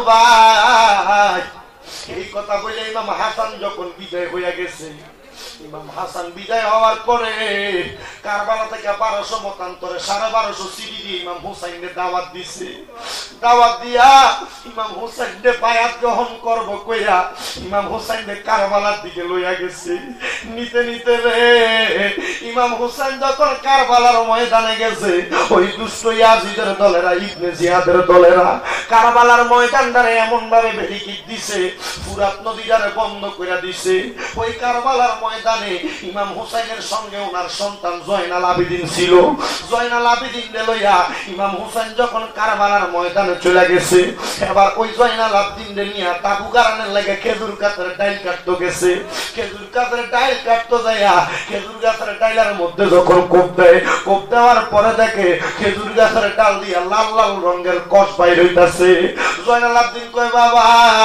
ভাই। এই কথা বলে ইমাম হাসান যখন বিদায় হইয়া গেছে, ইমাম হাসান বিদায় হওয়ার পরে কারবালা থেকে বারোশো মতান্তরে সাড়ে বারোশো সিডি দিয়ে ইমাম হুসাইনের দাওয়াত দিছে। দাওয়াত দিয়া ইমাম হুসাইনের বায়াত গ্রহণ করবো কইয়া ইমাম হুসাইনের কারবালার দিকে লইয়া গেছে। নিতে নিতে রে ইমাম হুসাইন যখন কারবালার ময়দানে গেছে, ওই দুষ্ট ইয়াজিদের দলেরা, ইবনে জিয়াদের দলেরা কারবালার ময়দানটারে এমন ভাবে ব্যারিকেড দিছে, ফুরাত নদীটারে বন্ধ করে দিছে। ওই কারবালার ময়দানে ইমাম হুসাইনের সঙ্গে ওনার সন্তান জয়নাল আবেদিন ছিল। জয়নাল আবেদিন লইয়া ইমাম হুসাইন যখন কারবালার ময়দানে চলে গেছে, এবার ওই জয়নাল আবেদিন নিয়ে তাবু গারানের লাগে খেজুর গাছের ডাইল কাটতে গেছে। খেজুর গাছের ডাইল কাটতে যাইয়া খেজুর গাছের ডাইলের মধ্যে যখন কোপ দেয়, কোপ দেওয়ার পরে দেখে খেজুর গাছের ডাল দিয়া লাল লাল রঙের কষ বাইর হইতাছে। জয়নাল আবেদিন কয়, বাবা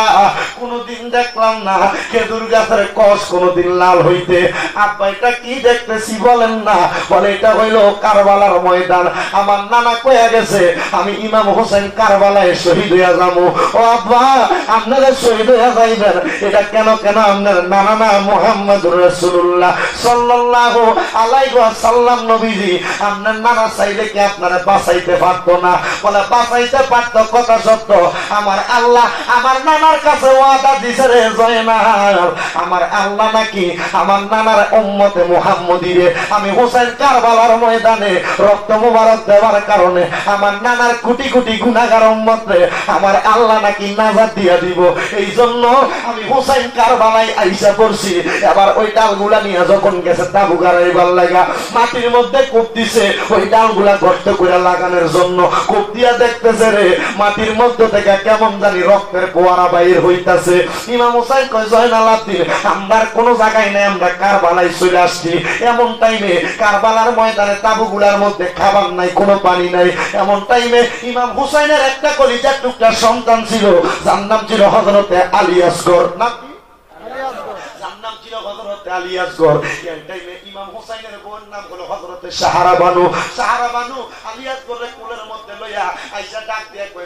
কোনদিন দেখলাম না খেজুর গাছের কষ কোনদিন লাল হইতে, আব্বা এটা কি দেখতেছি বলেন না? বলে এটা হইল কারবালার ময়দান। আমার নানা কয়ে গেছে আমি ইমাম হোসেন কারবালায় শহীদ হইয়া যাবো। ও আব্বা আপনারা শহীদ হইয়া যাইবেন, এটা কেন কেন আপনার নানা না মুহাম্মদুর রাসূলুল্লাহ সাল্লাল্লাহু আলাইহি ওয়াসাল্লাম নবীজি আপনার নানা চাইলে কি আপনারা বাঁচাইতে পারতো না? বলে বাঁচাইতে পারতো, কথা সত্য। আমার আল্লাহ আমার নানার কাছে ওয়াদা দিছে রে জয়নাল, আমার আল্লাহ নাকি আমার নানার উম্মতে মুহাম্মদীরে আমি হোসেন কারবালার ময়দানে রক্ত মুবারক দেওয়ার কারণে আমার নানার কোটি কোটি গুনাহগার উম্মতরে আমার আল্লাহ নাকি নাজাত দিয়া দিব। এই জন্য আমি হোসেন কারবালায় আইসা পড়ছি। এবার ওই ডালগুলা নিয়ে যখন গেছে তাবু গাড়াইবার লাগা, মাটির মধ্যে কোপ দিছে ওই ডালগুলা গর্ত করে লাগানোর জন্য। কোপ দিয়া দেখতেছে রে মাটির মধ্যে থেকে কেমন জানি রক্তের ফোয়ারা বাইর হইতাছে। ইমাম হোসেন কয়, জয়নাল আবেদিন আমরা কোন জায়গায় নেই, আমরা কারবালায় চলে আসছি। এমন টাইমে কারবালার ময়দানে তাবুগুলার মধ্যে খাবার নাই, কোনো পানি নাই। এমন টাইমে ইমাম হুসাইনের একটা কলিজার টুকরা সন্তান ছিল, যার নাম ছিল হযরতে আলী আসগর। নাম কি? যার নাম ছিল আলী আসগর। এই টাইমে ইমাম হুসাইনের বোনের নাম হলো হযরতে সাহারা বানু। সাহারা বানু আলী আসগরের কোলের মধ্যে লইয়া আইসা ডাক দিয়া কয়,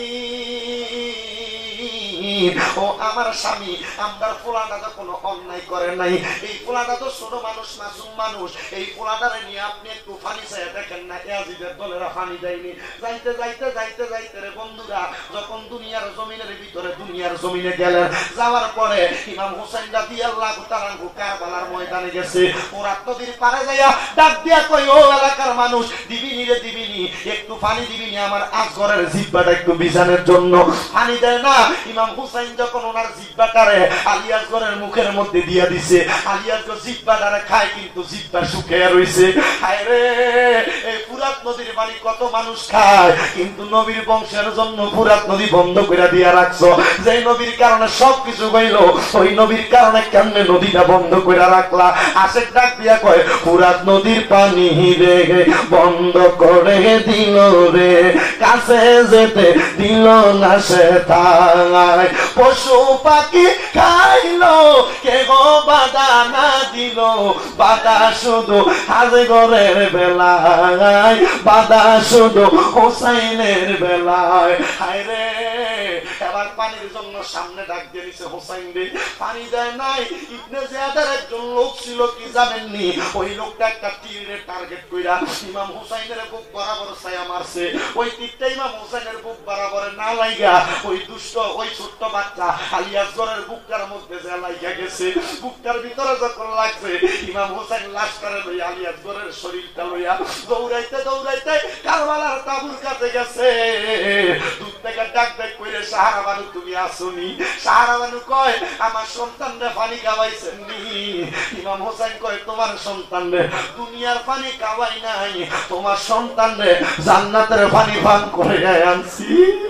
হুসাইন ও আমার স্বামী, আমার পোলাটা তো কোনো অন্যায় করে নাই, এই পোলাটা তো ছোট মানুষ, মাসুম মানুষ, এই পোলাটারে নিয়ে আপনি একটু পানি চাইয়া দেখেন না। ইয়াজিদের দলেরা পানি দেয়নি। যাইতে যাইতে যাইতে যাইতে রে বন্ধুরা, যখন দুনিয়ার জমিনের ভিতরে দুনিয়ার জমিনে গেলেন, যাওয়ার পরে ইমাম হুসাইন রাদিয়াল্লাহু তাআলা আনহু কারবালার ময়দানে গেছে। ফোরাত নদীর পারে যাইয়া ডাক দিয়া কই, ও এলাকার মানুষ, দিবিনি রে দিবিনি, একটু পানি দিবিনি আমার আসগরের জিহ্বাটা একটু বিজানের জন্য। পানি দেয় না। ইমাম হুসাইন যখন ওনার জিহ্বাটারে আলী আসগরের মুখের মধ্যে দিয়া দিছে, আলী আসগর জিহ্বাটারে খায়, কিন্তু জিহ্বা শুকিয়ে রইছে। হায় রে, এই ফোরাত নদীর পানি কত মানুষ খায়, কিন্তু নবীর বংশের জন্য ফোরাত নদী বন্ধ করে দিয়া রাখছো। যে নবীর কারণে সবকিছু হইল, ওই নবীর কারণে কেমনে নদীটা বন্ধ করে রাখলা? আশেক ডাক দিয়া কয়, ফোরাত নদীর পানি রে বন্ধ করে দিল রে, কাছে যেতে দিল না সে তাই, পশু পাখি খাইলো কে গো বাধা না দিল, বাধা শুধু আসগরের বেলায়, বাধা শুধু হুসাইনের বেলায়। হায় রে, এবার পানির জন্য সামনে ডাক দিয়ে নিছে হুসাইন রে, পানি দেয় নাই। ইবনে জিয়াদের একজন লোক ছিল, কি জানেননি? ওই লোকটা একটা তীরে টার্গেট কইরা ইমাম হুসাইনের বুক বরাবর ছায়া মারছে। ওই তীরটা ইমাম হুসাইনের বুক বরাবর না লাইগা ওই দুষ্ট ওই ছোট্ট বাচ্চা আলী আসগরের বুকটার মধ্যে যে লাইগা গেছে। বুকটার ভিতরে যখন লাগছে, ইমাম হুসাইন লাশটারে লইয়া আলী আসগরের শরীরটা লইয়া দৌড়াইতে দৌড়াইতে কারবালার তাঁবুর কাছে গেছে। দূর থেকে ডাক ডাক কইরে, সাহারা বানু তুমি আসুনি? সাহারা বানু কয়, আমার সন্তানরে পানি খাওয়াইছেন নি? ইমাম হুসাইন কয়, তোমার সন্তানরে দুনিয়ার পানি খাওয়াই নাই, তোমার সন্তানরে জান্নাতের পানি পান করে আনছি।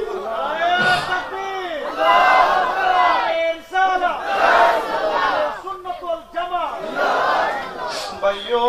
ভাইও,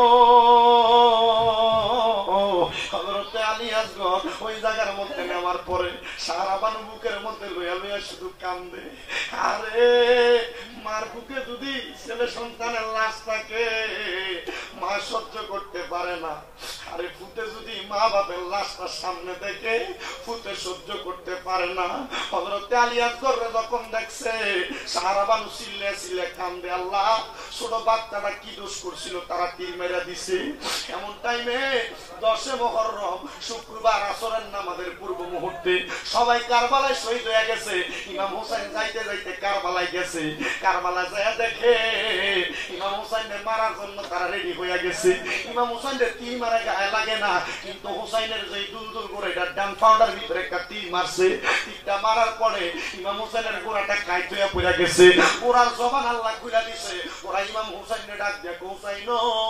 হযরতে আলী আসগর ওই জায়গার মধ্যে নেওয়ার পরে সাহারা বানু বুকের মধ্যে লইয়া লইয়া শুধু কান্দে। আরে, মার বুকে যদি ছেলে সন্তানের লাশ থাকে, মা সহ্য করতে পারে না। আরে ফুটে যদি মা বাপের লাশটা সামনে দেখে, ফুটে সহ্য করতে পারে না। হযরতে আলী আসগর যখন দেখছে, সাহারা বানু চিল্লে চিল্লে কান্দে, আল্লাহ, ছোট বাচ্চাটা কি দোষ করছিল, তারা তীর মেরা দিছে। এমন টাইমে দশে মুহররম শুক্রবার আসরের নামাজের পূর্ব মুহূর্তে সবাই কারবালায় শহীদ হয়ে গেছে। ইমাম হুসাইন যাইতে যাইতে কারবালায় গেছে। কারবালায় যায় দেখে ইমাম হুসাইনের মারার জন্য তারা রেডি হয়ে গেছে। ইমাম হুসাইনের তীর মারা গায়ে লাগে না, কিন্তু হুসাইনের যে দুলদুল করে এটা ডান পাউডার ভিতরে একটা তীর মারছে। তীরটা মারার পরে ইমাম হুসাইনের গোড়াটা কাইট হয়ে পড়ে গেছে। গোড়ার জবান আল্লাহ খুলে দিছে। ওরা ইমাম হুসাইনের ডাক দিয়ে, হুসাইন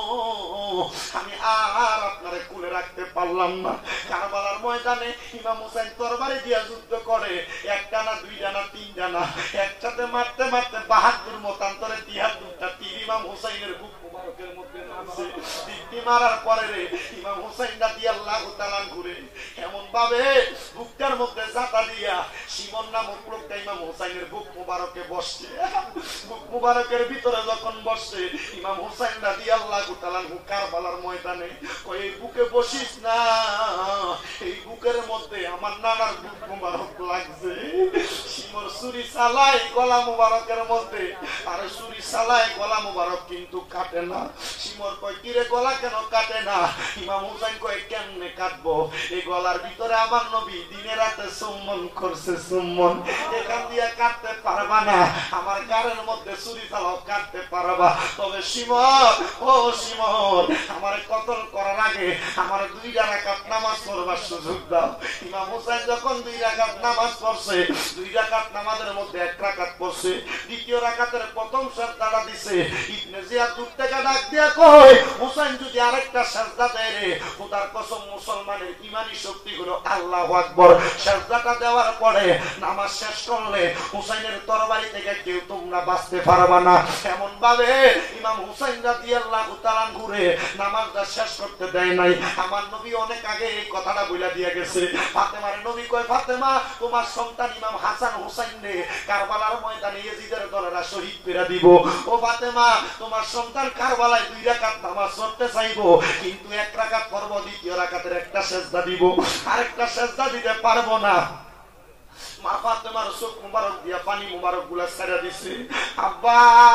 আমি আর আপনারে কুলে রাখতে পারলাম না। কারবালার ময়দানে ইমাম হুসাইন তরবারি দিয়া যুদ্ধ করে, একটা না দুইটা না তিনটা না, একসাথে মারতে মারতে বাহাদুর মতান্তরে তিয়াত্তরটা তীর ইমাম হুসাইনের বুক মুবারকের মধ্যে নামছে। তীরটি মারার পরে রে ইমাম হুসাইন রাদিয়াল্লাহু তাআলা ঘুরে এমন ভাবে বুকটার মধ্যে জাতা দিয়া সিমন নামক লোকটা ইমাম হুসাইনের বুক মুবারকে বসছে। বুক মুবারকের ভিতরে যখন বসছে, ইমাম হুসাইন রাদিয়াল্লাহু তাআলা কারবালার ময়দানে কই, এই বুকে বসিস না, এই বুকের মধ্যে আমার নানার বুক মুবারক লাগছে। সিমর ছুরি চালাই গলা মুবারকের মধ্যে, আর ছুরি চালাই গলা মুবারক কিন্তু কাটে না। সিমর কয়, কিরে গলা কেন কাটে না? ইমাম হুসাইন কয়, কেমনে কাটবো? এই গলার ভিতরে আমার নবী দিনে রাতে চুম্বন করছে, চুম্বন এখান দিয়ে কাটতে পারবা না, আমার গারের মধ্যে ছুরি চালাও কাটতে পারবা। তবে সিমর, ও সিমর, আমার কতল করার আগে আমার দুই রাকাত নামাজ পড়বার সুযোগ দাও। ইমাম হুসাইন যখন দুই রাকাত নামাজ পড়ছে, দুই রাকাত নামাজের মধ্যে এক রাকাত পড়ছে, দ্বিতীয় রাকাতের প্রথম সাজদাটা দিছে। ইবনে জিয়াদ দূর থেকে ডাক দিয়া কয়, হুসাইন যদি আরেকটা সাজদা দেয় রে, খোদার কসম মুসলমানের ইমানি শক্তি হলো আল্লাহু আকবার। সাজদাটা দেওয়ার পরে নামাজ শেষ করলে হুসাইনের তরবারি থেকে কেউ তোমরা বাঁচতে পারবা না। এমন ভাবে ইমাম হুসাইন রাদিয়াল্লাহু তাআলা ঘুরে নামাজটা শেষ করতে দেয় নাই। আমার নবী অনেক আগে এই কথাটা বইলা দিয়ে গেছে। ফাতেমার নবী কয়, ফাতেমা, তোমার সন্তান ইমাম হাসান হুসাইন কেমনে কারবালার ময়দানে ইয়াজিদের দলেরা শহীদ করে দিব। ও ফাতেমা তোমার সন্তান কারবালায় দুই রাকাত নামাজ পড়তে চাইবো, কিন্তু এক রাকাত পড়ব, দ্বিতীয় রাকাতের একটা সেজদা দিব, আরেকটা সেজদা দিতে পারবো না। মা ফাতেমার চোখ মুবারক দিয়া পানি মুবারক গুলা ছেড়ে দিছে। আব্বা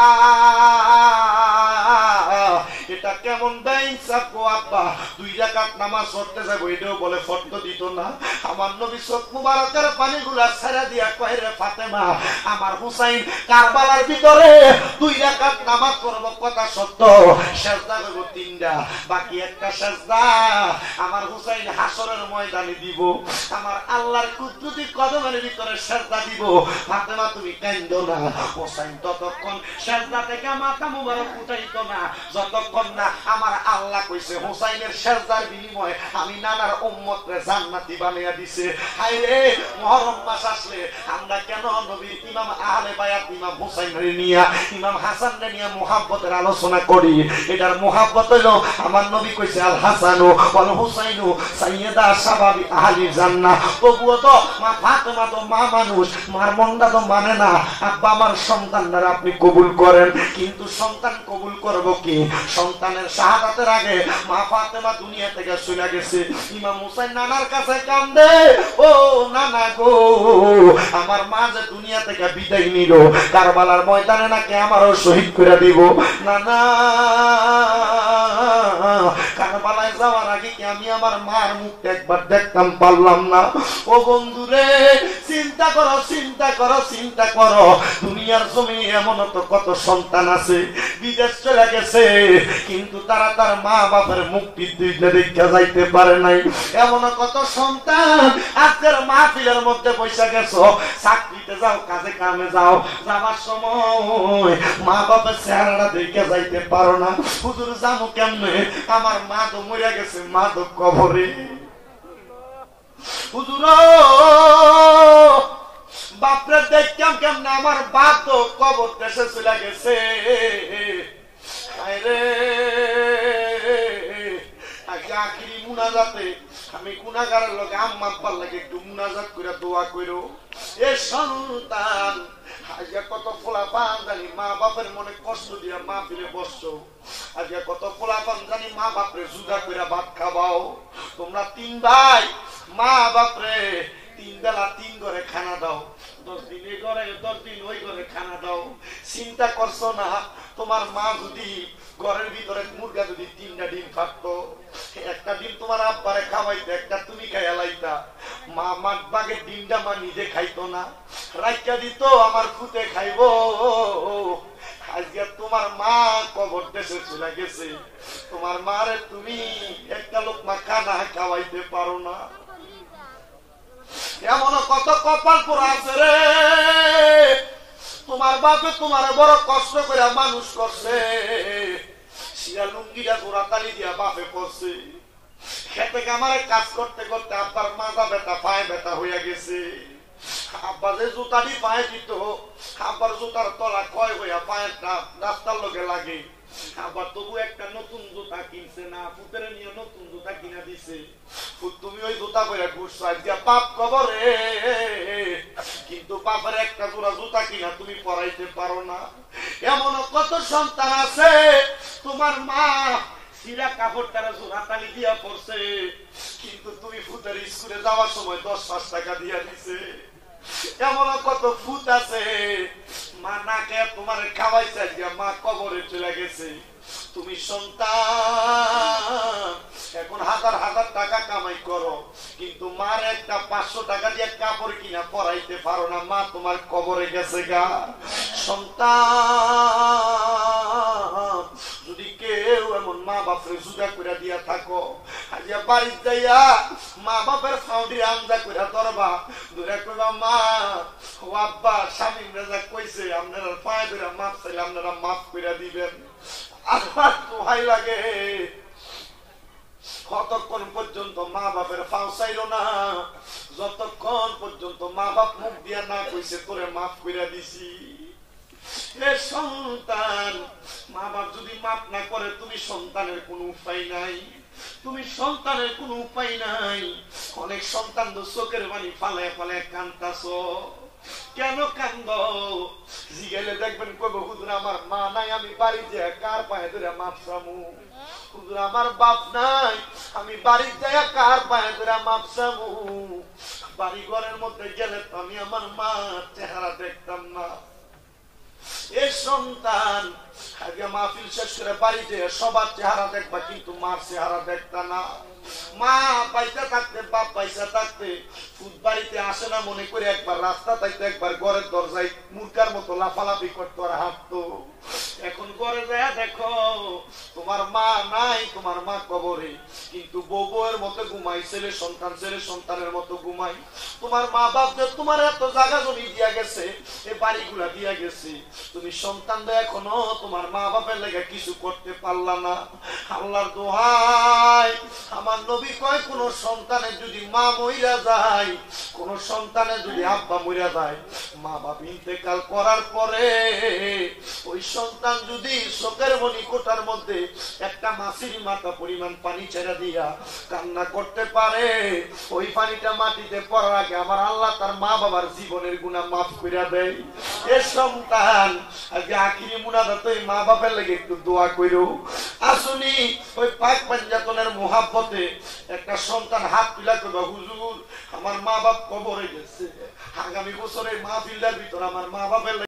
এটা কেমন বেইনসাফ গো আব্বা, দুই রাকাত নামাজ পড়তে যাবো এটাও বলে ফর্দ দিত না। আমার নবী চোখ মুবারকের পানি গুলা ছেড়ে দিয়া কয় রে ফাতেমা, আমার হুসাইন কারবালার ভিতরে দুই রাকাত নামাজ পড়ব কথা সত্য, সেজদা করব তিনটা, বাকি একটা সেজদা আমার হুসাইন হাসরের ময়দানে দিব, আমার আল্লাহর কুদরতি কদমের ভিতরে সেজদা দিব। ফাতেমা তুমি কাঁদো না। হুসাইন ততক্ষণ সেজদা থেকে মাথা মুবারক উঠাইতো না যতক্ষণ না আমার আল্লাহ কইছে হুসাইনের সেজদার বিনিময়ে আমি নানার উম্মতরে জান্নাতি বানাইয়া দিছে। হায় রে, মুহররম মাস আসলে আমরা কেন নবীর ইমাম আহলে বায়াত ইমাম হুসাইনরে নিয়া ইমাম হাসানরে নিয়া মুহাব্বতের আলোচনা করি? এটার মুহাব্বত হলো আমার নবী কইছে আল হাসানু ওয়াল হুসাইনু সাইয়্যিদা শাবাবি আহলি জান্নাহ। তবুও তো মা ফাতেমা তো মা মানুষ, মার মনটা তো মানে না। আব্বা আমার সন্তানরা আপনি কবুল করেন, কিন্তু সন্তান কবুল করব কি? সন্তানের শাহাদাতের আগে মা ফাতেমা দুনিয়া থেকে চলে গেছে। ইমাম হুসাইন নানার কাছে কান্দে, ও নানা গো, আমার মা যে দুনিয়া থেকে বিদায় নিল, কারবালার ময়দানে নাকি আমারও শহীদ করে দিব। নানা কারবালায় যাওয়ার আগে কি আমি আমার মার মুখটা একবার দেখতাম পারলাম না? ও বন্ধুরে, চিন্তা করো চিন্তা করো চিন্তা করো, দুনিয়ার জমি এমন তো কত সন্তান আছে বিদেশ চলে গেছে, কিন্তু তারা তার মা বাপের মুক্তি দিতে দেখে যাইতে পারে নাই। এমন কত সন্তান আজকের মাহফিলের মধ্যে পয়সা গেছো, চাকরিতে যাও, কাজে কামে যাও, যাওয়ার সময় মা বাপের চেহারাটা দেখে যাইতে পারো না। হুজুর জানো কেমনে? আমার মা তো মরে গেছে, মা তো কবরে। হুজুর বাপরে দেখতাম কেমনে, আমার বাপ তো কবর দেশে চলে গেছে। আখিরি মুনাজাতে আমি গুনাহগারের লগে আম্মা আব্বার লাগে একটু মুনাজাত করে দোয়া কইরো। এ সন্তান আজকে কত পোলাপান জানি মা বাপের মনে কষ্ট দিয়া মা ফিরে বসছো, আজকে কত পোলাপান জানি মা বাপরে জুদা করে ভাত খাবাও। তোমরা তিন ভাই মা বাপরে তিন বেলা তিন ঘরে খানা দাও, দশ দিন এই ঘরে দশ দিন ওই ঘরে খানা দাও। চিন্তা করছো না তোমার মা যদি ঘরের ভিতরে মুরগা যদি তিনটা ডিম থাকতো, একটা ডিম তোমার আব্বারে খাওয়াইতো, একটা তুমি খাইয়া লাইতা। মা মাঠ বাগের ডিমটা মা নিজে খাইতো না, রাইকা দিত আমার ফুটে খাইবো। আজকে তোমার মা কবর দেশে চলে গেছে, তোমার মারে তুমি একটা লোক মা খানা খাওয়াইতে পারো না। এমন কত কপাল পোড়া আছে রে, তোমার বাপে তোমার বড় কষ্ট করে মানুষ করছে, শিয়া লুঙ্গিটা জোড়া তালি দিয়া বাপে পড়ছে, খেতে কামারে কাজ করতে করতে আব্বার মাজা ব্যথা পায়ে ব্যথা হইয়া গেছে। আব্বা যে জুতাটি পায়ে দিত, আব্বার জুতার তলা ক্ষয় হইয়া পায়ের রাস্তার লগে লাগে। আবার তবু একটা নতুন জুতা কিনছে না, পুতের নিয়ে নতুন জুতা কিনা দিছে। তুমি ওই জুতা করে ঘুরছো, আজকে পাপ কবরে, কিন্তু পাপের একটা জোড়া জুতা কিনা তুমি পরাইতে পারো না। এমন কত সন্তান আছে তোমার মা সিরা কাপড় তারা জোড়া তালি দিয়া পড়ছে, কিন্তু তুমি ফুতের স্কুলে যাওয়ার সময় দশ পাঁচ টাকা দিয়া দিছে। এমন কত ফুট আছে মা না খেয়ে তোমার খাওয়াইছে, মা কবরে চলে গেছে। তুমি সন্তান এখন হাজার হাজার টাকা কামাই করো, কিন্তু মার একটা পাঁচশো টাকা দিয়ে কাপড় কিনা পরাইতে পারো না, মা তোমার কবরে গেছে গা। সন্তান যদি কেউ এমন মা বাপরে জুদা করে দিয়া থাকো, আজকে বাড়ির যাইয়া মা বাপের ফাউডি আমজা করে ধরবা, ধরে কইবা মা ও আব্বা স্বামী রাজা কইছে আপনারা পায়ে ধরে মাপ চাইলে আপনারা মাফ করে দিবেন। আমার তো ভয় লাগে, কতক্ষণ পর্যন্ত মা বাপের ফাও চাইল না, যতক্ষণ পর্যন্ত মা বাপ মুখ দিয়া না কইছে তোরে মাফ করে দিছি। এ সন্তান, মা বাপ যদি মাফ না করে তুমি সন্তানের কোনো উপায় নাই, তুমি সন্তানের কোনো উপায় নাই। অনেক সন্তান তো চোখের পানি ফালে ফালে কান্তাছো, কেন কান্দ? জিগাইলে দেখবেন কইব হুজুর আমার মা নাই, আমি বাড়ি যে কার পায়ে ধরে মাপ চামু। হুজুর আমার বাপ নাই, আমি বাড়ি যায় কার পায়ে ধরে মাপ চামু। বাড়ি ঘরের মধ্যে গেলে তো আমি আমার মার চেহারা দেখতাম না। এ সন্তান আগে মাহফিল শেষ করে বাড়ি যে সবার চেহারা দেখবা, কিন্তু মার চেহারা দেখতা না। মা পাইতে থাকতে বাপ পাইতে থাকতে ফুট বাড়িতে আসে না মনে করে একবার রাস্তা থাকতে একবার ঘরের দরজায় মূর্খার মতো লাফালাফি করতো আর হাঁটতো। এখন ঘরে যায় দেখো তোমার মা নাই, তোমার মা কবরে, কিন্তু বউ বউয়ের মতো ঘুমাই, ছেলে সন্তান ছেলে সন্তানের মতো ঘুমাই। তোমার মা বাপ যে তোমার এত জায়গা জমি দিয়া গেছে, এই বাড়িগুলা দিয়া গেছে, তুমি সন্তান এখনো তোমার মা বাপের লেগে কিছু করতে পারলা না। আল্লাহর দোহাই, আমার নবী কয় কোন সন্তানের যদি মা মইরা যায়, কোন সন্তানের যদি আব্বা মইরা যায়, মা বাপ ইন্তেকাল করার পরে ওই সন্তান যদি চোখের মনি কোটার মধ্যে একটা মাছির মাথা পরিমাণ পানি ছেড়ে দিয়া কান্না করতে পারে, ওই পানিটা মাটিতে পড়ার আগে আমার আল্লাহ তার মা বাবার জীবনের গুনাহ মাফ করে দেয়। এ সন্তান আগে আখিরি মুনাজাতে ওই মা বাপের লাগে একটু দোয়া কইরো। আসুনি ওই পাক পাঞ্জাতনের মোহাব্বতে একটা সন্তান হাত তুলা কইবা, হুজুর আমার মা বাপ কবরে গেছে, আগামী বছরে মাহফিলটার ভিতর আমার মা বাপের